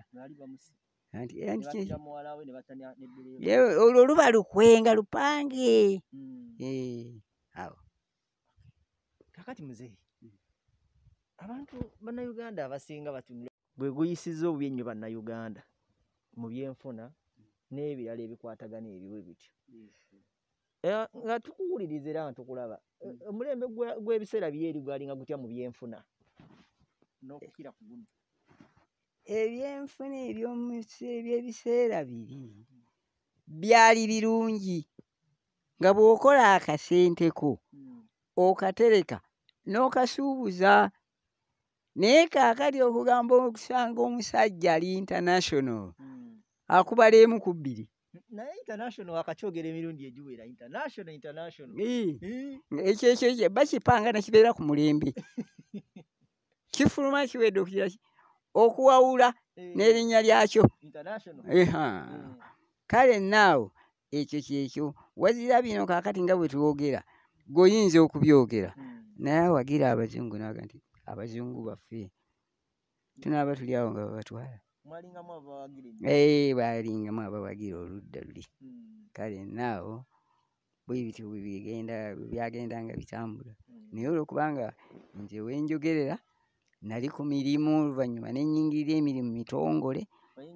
olwo luba lukwenga lupange awo kakati muzeeyi abantu bannayuganda abasinga batunula bwe guyisiza obubi ennyo bannayuganda mu byenfuna n'ebirala ebikwatagana ebiwe bityo nga tukuwuliriza era nga tukulaba omulembe gw'ebiseera byeri gwalinga gutya mu byenfuna n'okukira ku guno ebyenfuna eby'ebiseera biri byali birungi nga bw'okola akasenteko okatereka n'okasuubuza naye kaakati okugamba okusanga omusajja ali international akubala emu ku bbiri naye international akakyogera emirundi egiwera international international ekyo ekyo bakipanga nakibeera ku mulembe kifuluma kiwedde okukira okuwawula n'erinnya lyakyo kale naawe ekyo kyekyo wazira bino kaakati nga bwe twogera gweoyinza okubyogera naye awagira abazungu naga nti abazungu baffe tunaaba tuli awo nga babatwala balingamu abawagira oludda luli kale naawo bwe bityo byagenda nga bitambula naye olwokubanga nze wenjogerera nali ku mirimu oluvannyuma nenyingirira emirimu mitongole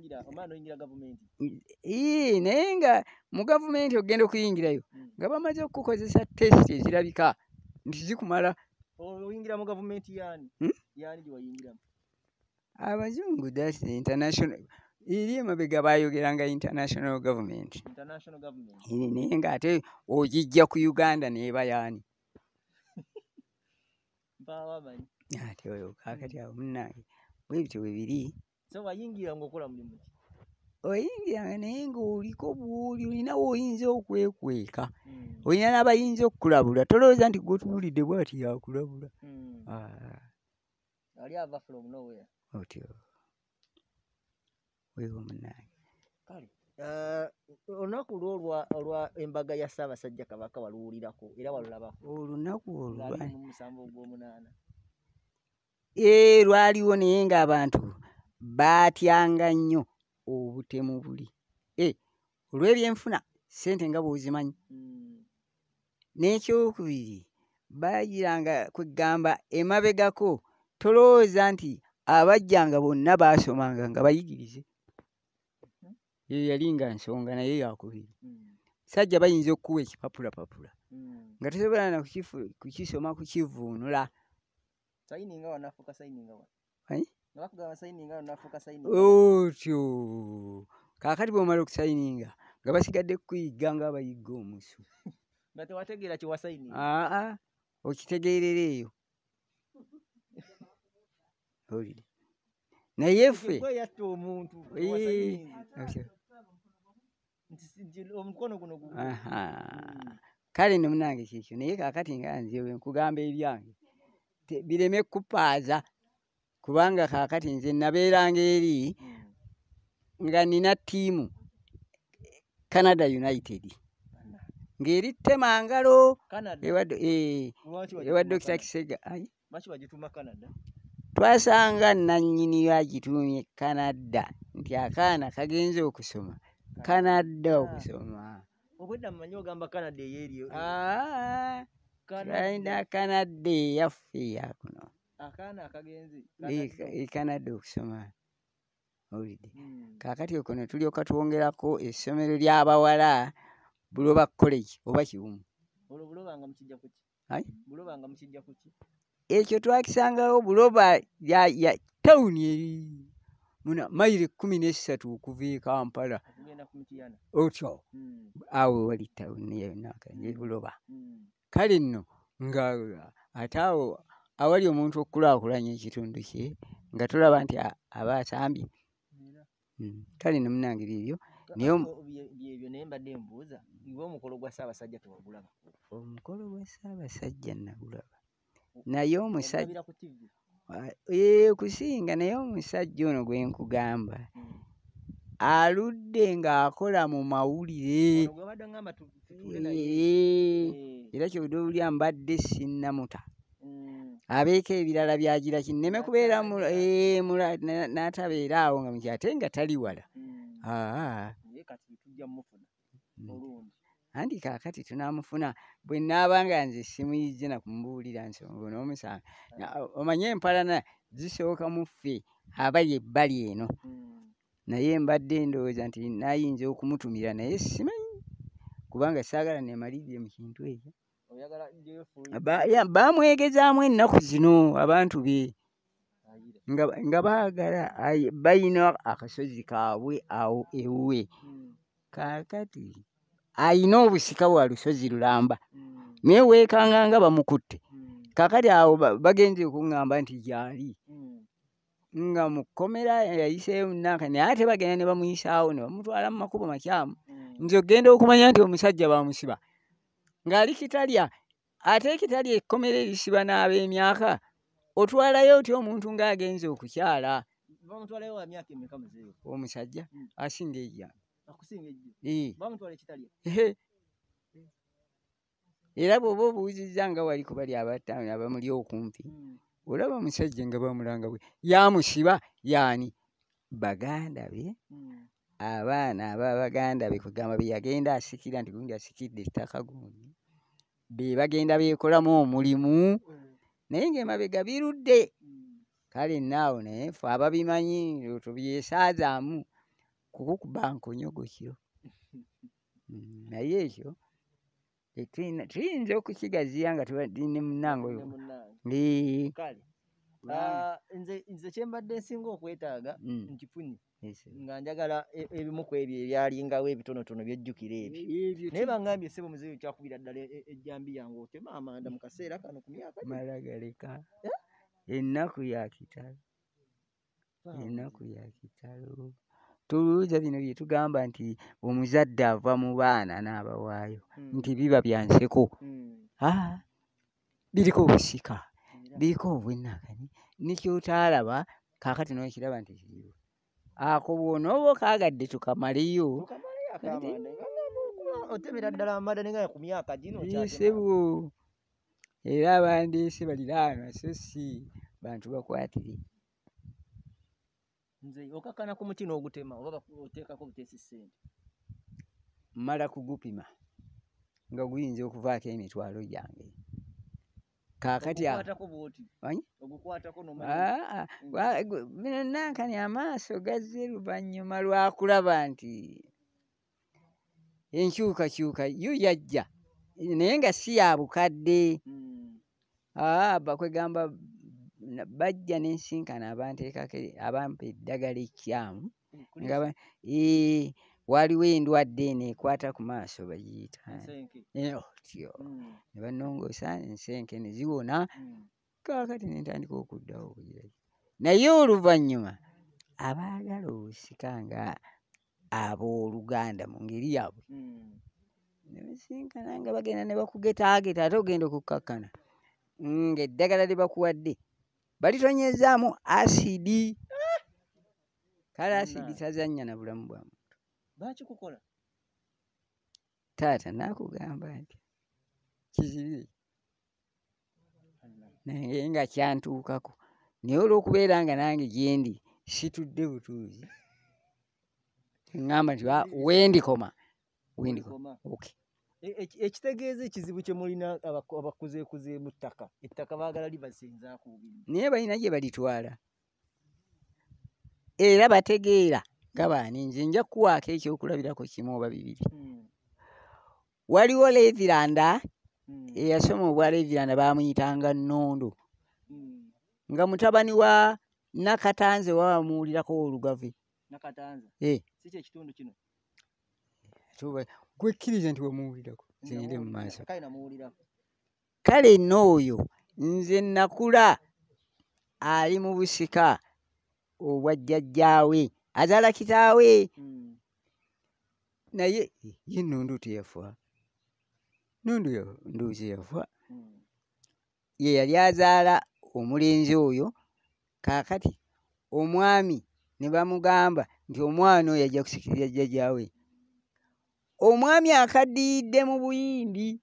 naye nga mu gavumenti ogenda okuyingirayo nga bamaze okukozesa tesiti ezirabika nti zikumala oyingira mu gavumenti yani yani gye wayingiramu abazungu that international eri emabega bayogeranga international government naye ng'ate ogijja ku Uganda neeba yani ate oyo kaakati awo munnange bwe bityo bwe biri so wayingira ng'okola mulimu ki oyingiranga naye ng'oliko bw'oli olina woyinza okwekweka olina n'abayinza okukulabula tolowooza nti gwotunuulidde bw'ati yakulabula ali ava from nowhere otyo weewo munnange kale olunaku lwo olwa embaga ya Ssaabasajja Kabaka waluwulirako era walulabako olunaku olwo musanvu ogw'omunaana ee lwaliwo naye ng'abantu baatyanga nnyo obutemu buli olw'ebyenfuna ssente nga bw'ozimanyi n'ekyokubiri baagiranga kwegamba emabegako tolowooza nti abajjanga bonna baasomanga nga bayigirize eyo yali nga nsonga naye yakubiri sajja bayinza okukuwa ekipapulapapula nga tosobola na kukisoma kukivuunula sayininga wanafuka sayininga wa Bakugamba sayininga nafuuka sayininga. Otyo. Kaakati bw'omala okusayininga nga basigadde kuyiga ng'abayigga omusu. Nga tewategeera kye wasayininga. Aa okitegeerera eyo. Olide. Naye ffe gwe yatta omuntu Ee, wasayininga. Omukono guno gugu. aha. Kale nno munange kikyo naye kaakati nga nze bwe nkugamba ebyange te- bireme kupaaza kubanga kaakati nze nabeeranga eri nga nina ttiimu Canada United ng'eri Temangalo Canada. ewa do- eh, Lwaki ewa bagituuma Dokita Canada? Kisega. Ayi, Lwaki bagituuma Canada? twasanga nannyini agituumye Canada nti akaana kagenze okusoma Canada okusoma. Obwedda mumanyi ogamba Canada eyeeriyo. Ah, Canada. tulina Canada eyaffe yakuno Akaana akagenze. e Canada okusoma. Owulidde. Mm. Kaakati okwo ne tulyoka twongerako essomero ly'abawala Buloba College oba Kiwumu. Olwo Buloba nga mukijja kuki? Ayi? Buloba nga mukijja kuki? Ekyo twakisangawo Buloba ya, ya tawuni eri muna mayiro kkumi n'essatu okuva e Kampala. Okugenda ku Mityana. Otyo Mm. awo wali tawuni yonna kanje Buloba. Mm. Kale nno nga ate awo awali omuntu okukulaakulanya ekitundu kye nga tulaba nti a- aba asambye. Era. Mm. Kale nno munnange byebyo naye om- Ate bye- byebyo naye mbadde mbuuza iwe omukolo gwa Ssaabasajja tewagulaba. omukolo gwa Ssaabasajja nagulaba naye omusajja Ogulabira ku T V. Ah, eh, kusinga naye omusajja ono gwe nkugamba Mm. aludde ng'akola mu mawulire. Ono gwe wabadde ngamba tu- tutuule naye. Eh, Eh. era kyobudde owulira mbadde sinnamuta Mm. abeeko ebirala byagira kinneme kubeera mu- eh, mula- na- n'atabeera awo nga muki ate nga tali wala. Mm. Aa, Naye kati tujja mufuna mm. olungi. anti kaakati tunaamufuna bwe nnaaba nga nze simuyijje na kumubuulira nsonga n'omusanga Na- omanye empalana zisooka mu ffe abali ebbali eno Mm. naye mbadde ndowooza nti naayinza okumutumira naye simanyi kubanga saagala nemalirire mu kintu ekyo. Oyagala Jeff Ba- ya- bamwegezaamu ennaku zino abantu be ayire. nga nga baagala ayi- bayina akasozi kaabwe awo ewuwe Mm. kaakati ayina obusika bwa lusozi lulamba Mm. naye weekanga nga bamukutte Mm. kaakati awo ba- bagenze okuŋŋamba nti gyali Mm. nga mu kkomera yayiseeyo munanka naye ate bagenda ne bamuyisaawo ne bamutwala mu makubo makyamu. Mm. Nze ogenda okumanya nti omusajja bamusiba ng'ali Kitalya ate Kitalya ekkomera erisiba n'ab'emyaka otwalayo otya omuntu ng'agenze okukyala Bamutwalayo wa myaka emeka muzeeyo? omusajja Mm. asinga ejja. Akusinga ejjo. Eh, Bamutwala e Kitalya. ehe. Era bw'oba obuuzizza nga wali ku bali abattaano abamuli okumpi Mm. olaba omusajja nga bamulanga bwe yamusiba yaani baganda be Mm. abaana ab'abaganda be kugamba be yagenda asikira nti gundi asikidde ettaka gundi be bagenda beekolamu omulimu Mm. naye ng'emabega birudde. Mm. Kale naawo naye ffe ababimanyi tubyesaazaamu kukukuba nkonyogokiro. Mm, naye ekyo tetulina- tuyinza okukigaziya nga tubadde munnange Ne oyo. munnange. Eh, Kale. kubanga- Ah, nze nze kye mbadde nsinga okwetaaga Mm, nkifunye yes. nga njagala e- ebimu ku ebyo ebyalingawo ebitonotono byejjukira ebyo. Ebyo Naye tu- bangambye ssebo muzeeyo kyakubira ddala e- e- ejjambi yange otema amanda mu kaseera kano ku myaka gino. mala galeka ennaku ya kitalo Faamu. ennaku ya kitalo tuluuza bino bye tugamba nti omuzadde ava mu baana n'abawaayo Mm. nti biba bya nseko. Mm. Ah, biriko obusika Era. biriko obwennakani nikyotaalaba kaakati nokiraba nti kiriwo ako bw'onooba okaagadde tukamaleyo Tukamaleyo akamanda. Ngamba okuba otemera ddala amanda nenga ku myaka gino okyatema. esebo era abandeese baliraanwa so si bantu bakwatire. Nze okakkana ku muti n'ogutema oba baku- oteekako buteesi ssente. Mmala kugupima nga guyinza okuvaako emitwalo gyange kaakati a- Ogukwatako bw'oti. Manyi? Ogukwatako n'omanya. Ah, ah, wa- gu- bino nankani amaaso gazze luvannyuma lwakulaba nti enkyukakyuka yo yajja naye nga si ya bukadde. Mm. Ah, bakwegamba bajja n'ensinkana abanteekako abampa eddagala ekyamu nga ba- ee, waliwo endwadde eno ekwata ku maaso bagiyita otyo ne bannongoosa ensenke ne ziwona. Kaakati ne ntandika okuddawo okugirayo, naye oluvannyuma abaagala obusika nga abooluganda mu ngeri yaabwe ne basinkana nga bagenda ne bakugetaageta ate ogenda okukkakkana ng'eddagala lye bakuwadde balitonyezaamu asidi. Kale asidi tazannya na bulamu bwa muntu. bakikukola Taata naakugamba nti kizibire naye nga kyantuukako, naye olw'okubeera nga nange gyendi situdde butuuzi ŋŋamba nti "Ah, wendikoma wendikoma okay." E- eki- ekitegeeza ekizibu kye mulina abaku- abakuzeekuzeemu ttaka ettaka baagala libasenzaako bubi. naye balina gye balitwala era bategeera nga baani. Nze nja kuwaako ekyokulabirako kimu oba bibiri. Waliwo Leviranda eyasoma obwa Leviranda baamuyitanga Nnondo, nga mutabani wa Nakatanze oba bamuwulirako olugave. Nakatanza Eh, si kye kitundu kino tuba gwekkiriza nti wamuwulirako zende mu maaso. kale namuwulirako. Kale n'oyo nze nakula ali mu busika obwa jjajjaawe azaala kitaawe, naye ye Nnondo teyafa. Nnondo ya- ndowooza yafa. Ye yali azaala omulenzi oyo. Kaakati omwami ne bamugamba nti omwana oyo ajja kusikiriza jjajjaawe. Omwami akaddiidde mu buyindi.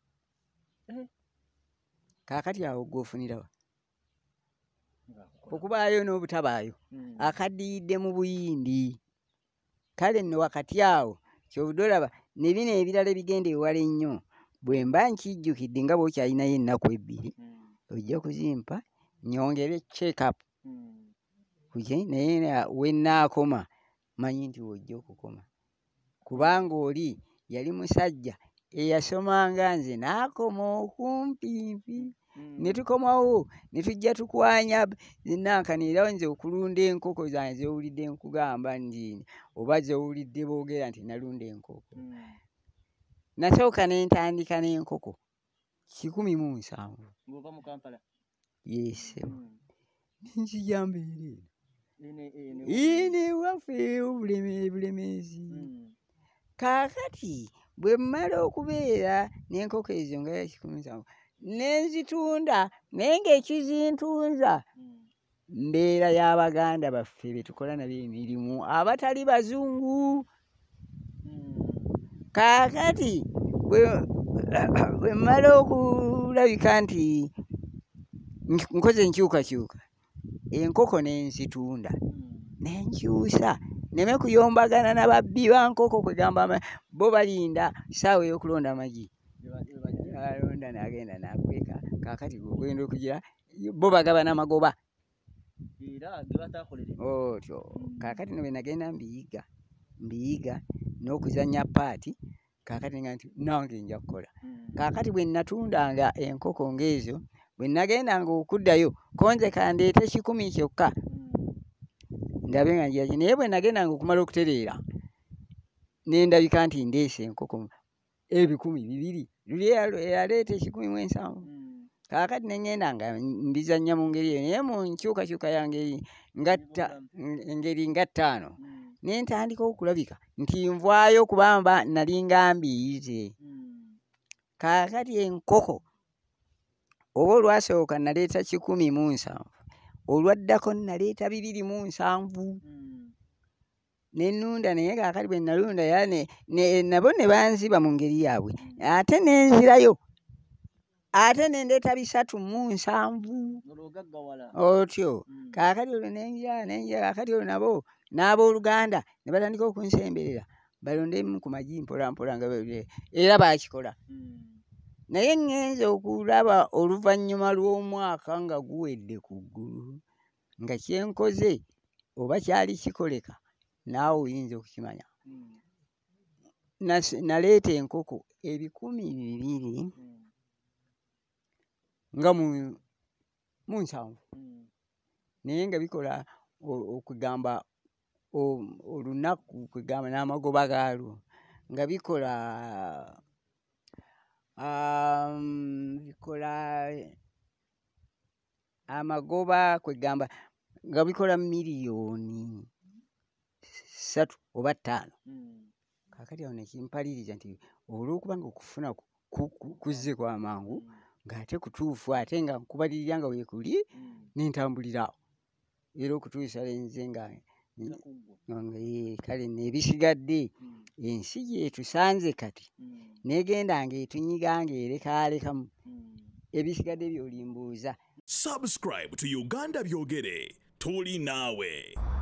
Kaakati awo gw'ofunira wa? Okubaayo n'obutabaayo. Akaddiidde mu buyindi. Kale nno wakati awo kyovudde olaba ne bino ebirala ebigenda ewala ennyo bwe mba nkijjukidde nga bw'okyalinayo ennaku ebbiri ojja kuzimpa nyongere check-up kuki naye na- we nnaakoma manyi nti wojja okukoma, kubanga oli yali musajja eyasomanga nze n'akoma okumpimpi. Ne tukomawo ne tujja tukwanya Nankana era nze okulunda enkoko zange z'owulidde nkugamba nti oba z'owulidde boogera nti nalunda enkoko. Nasooka ne ntandika n'enkoko kikumi mu nsanvu. ng'ova mu Kampala. Yes. Nzija mbeera Ene- ene- ine ewaffe obuleme bulemeezi. Mm. Kaakati bwe mmala okubeera n'enkoko ezo nga ya kikumi nsanvu ne nzitunda, naye ng'ekizintunza Mm. mbeera y'Abaganda baffe be tukola nabo emirimu abatali bazungu. Mm. Kaakati bwe bwe mmala okulabika nti nk- nkoze enkyukakyuka, enkoko ne nzitunda Mm. ne nkyusa neme kuyombagana n'ababbi ba nkoko kwegamba ama- bo balinda ssaawa ey'okulonda amagi. Eba- eba- Alonda n'agenda n'akweka. Kaakati gw'ogenda okugira bo bagaba n'amagoba era ge bataakolere. otyo. Kaakati no bwe nagenda mbiyiga mbiyiga n'okuzannya paati. Kaakati nga nti nange nja kukola. Mm. Kaakati bwe natundanga enkoko ng'ezo bwe nagendanga okuddayo konze kandeete kikumi kyokka Mm. ndabe nga ngira ki. Naye bwe nagendanga okumala okutereera ne ndabika nti ndeese enkoko ebikumi bibiri luli eyalo- eyaleeta ekikumi mu ensanvu. Mm. Kaakati ne ŋŋenda nga mbizannya mu ngeri eyo naye mu nkyukakyuka yange nga tta- engeri nga ttaano Mm. ne ntandika okulabika nti nvaayo kubanga nali nga mbiyize. Mm. Kaakati enkoko oba olwasooka naleeta kikumi mu nsanvu, olwaddako naleeta bibiri mu nsanvu Mm. ne nnunda. Naye kaakati bwe nalunda era ne, ne, nabo ne banziba mu ngeri yaabwe ate ne nzirayo ate ne ndeeta bisatu mu nsanvu Olwo gaggawala. otyo. Mm. Kaakati olwo ne njala ne njala kaakati olwo nabo n'abooluganda ne batandika okunsemberera balondemu ku magi mpola mpola nga bwe- era baakikola. Mm. Naye ŋŋenze okulaba oluvannyuma lw'omwaka nga guwedde ku ggulu nga kyenkoze oba kyali kikoleka naawe oyinza okukimanya. Mm. Nas- naleeta enkoko ebikumi bibiri Mm. nga mu mu nsanvu. Mm. naye nga bikola okugamba olunaku kwegamba n'amagoba gaalwo nga bikola bikola amagoba kwegamba nga bikola miliyoni ssatu oba ttaano. Kaakati awo nekimpaliriza nti olw'okuba nga okufuna kuzze kwa mangu ng'ate kutuufu ate nga nkubalirira nga weekuli n'entambulira awo era okutuusa lenze nga kale n'ebisigadde ensi gyetusanze kati negenda ng'etunyiga ng'erekaalekamu ebisigadde by'olimbuuza. Subscribe to Uganda Byogere. Tuli nawe.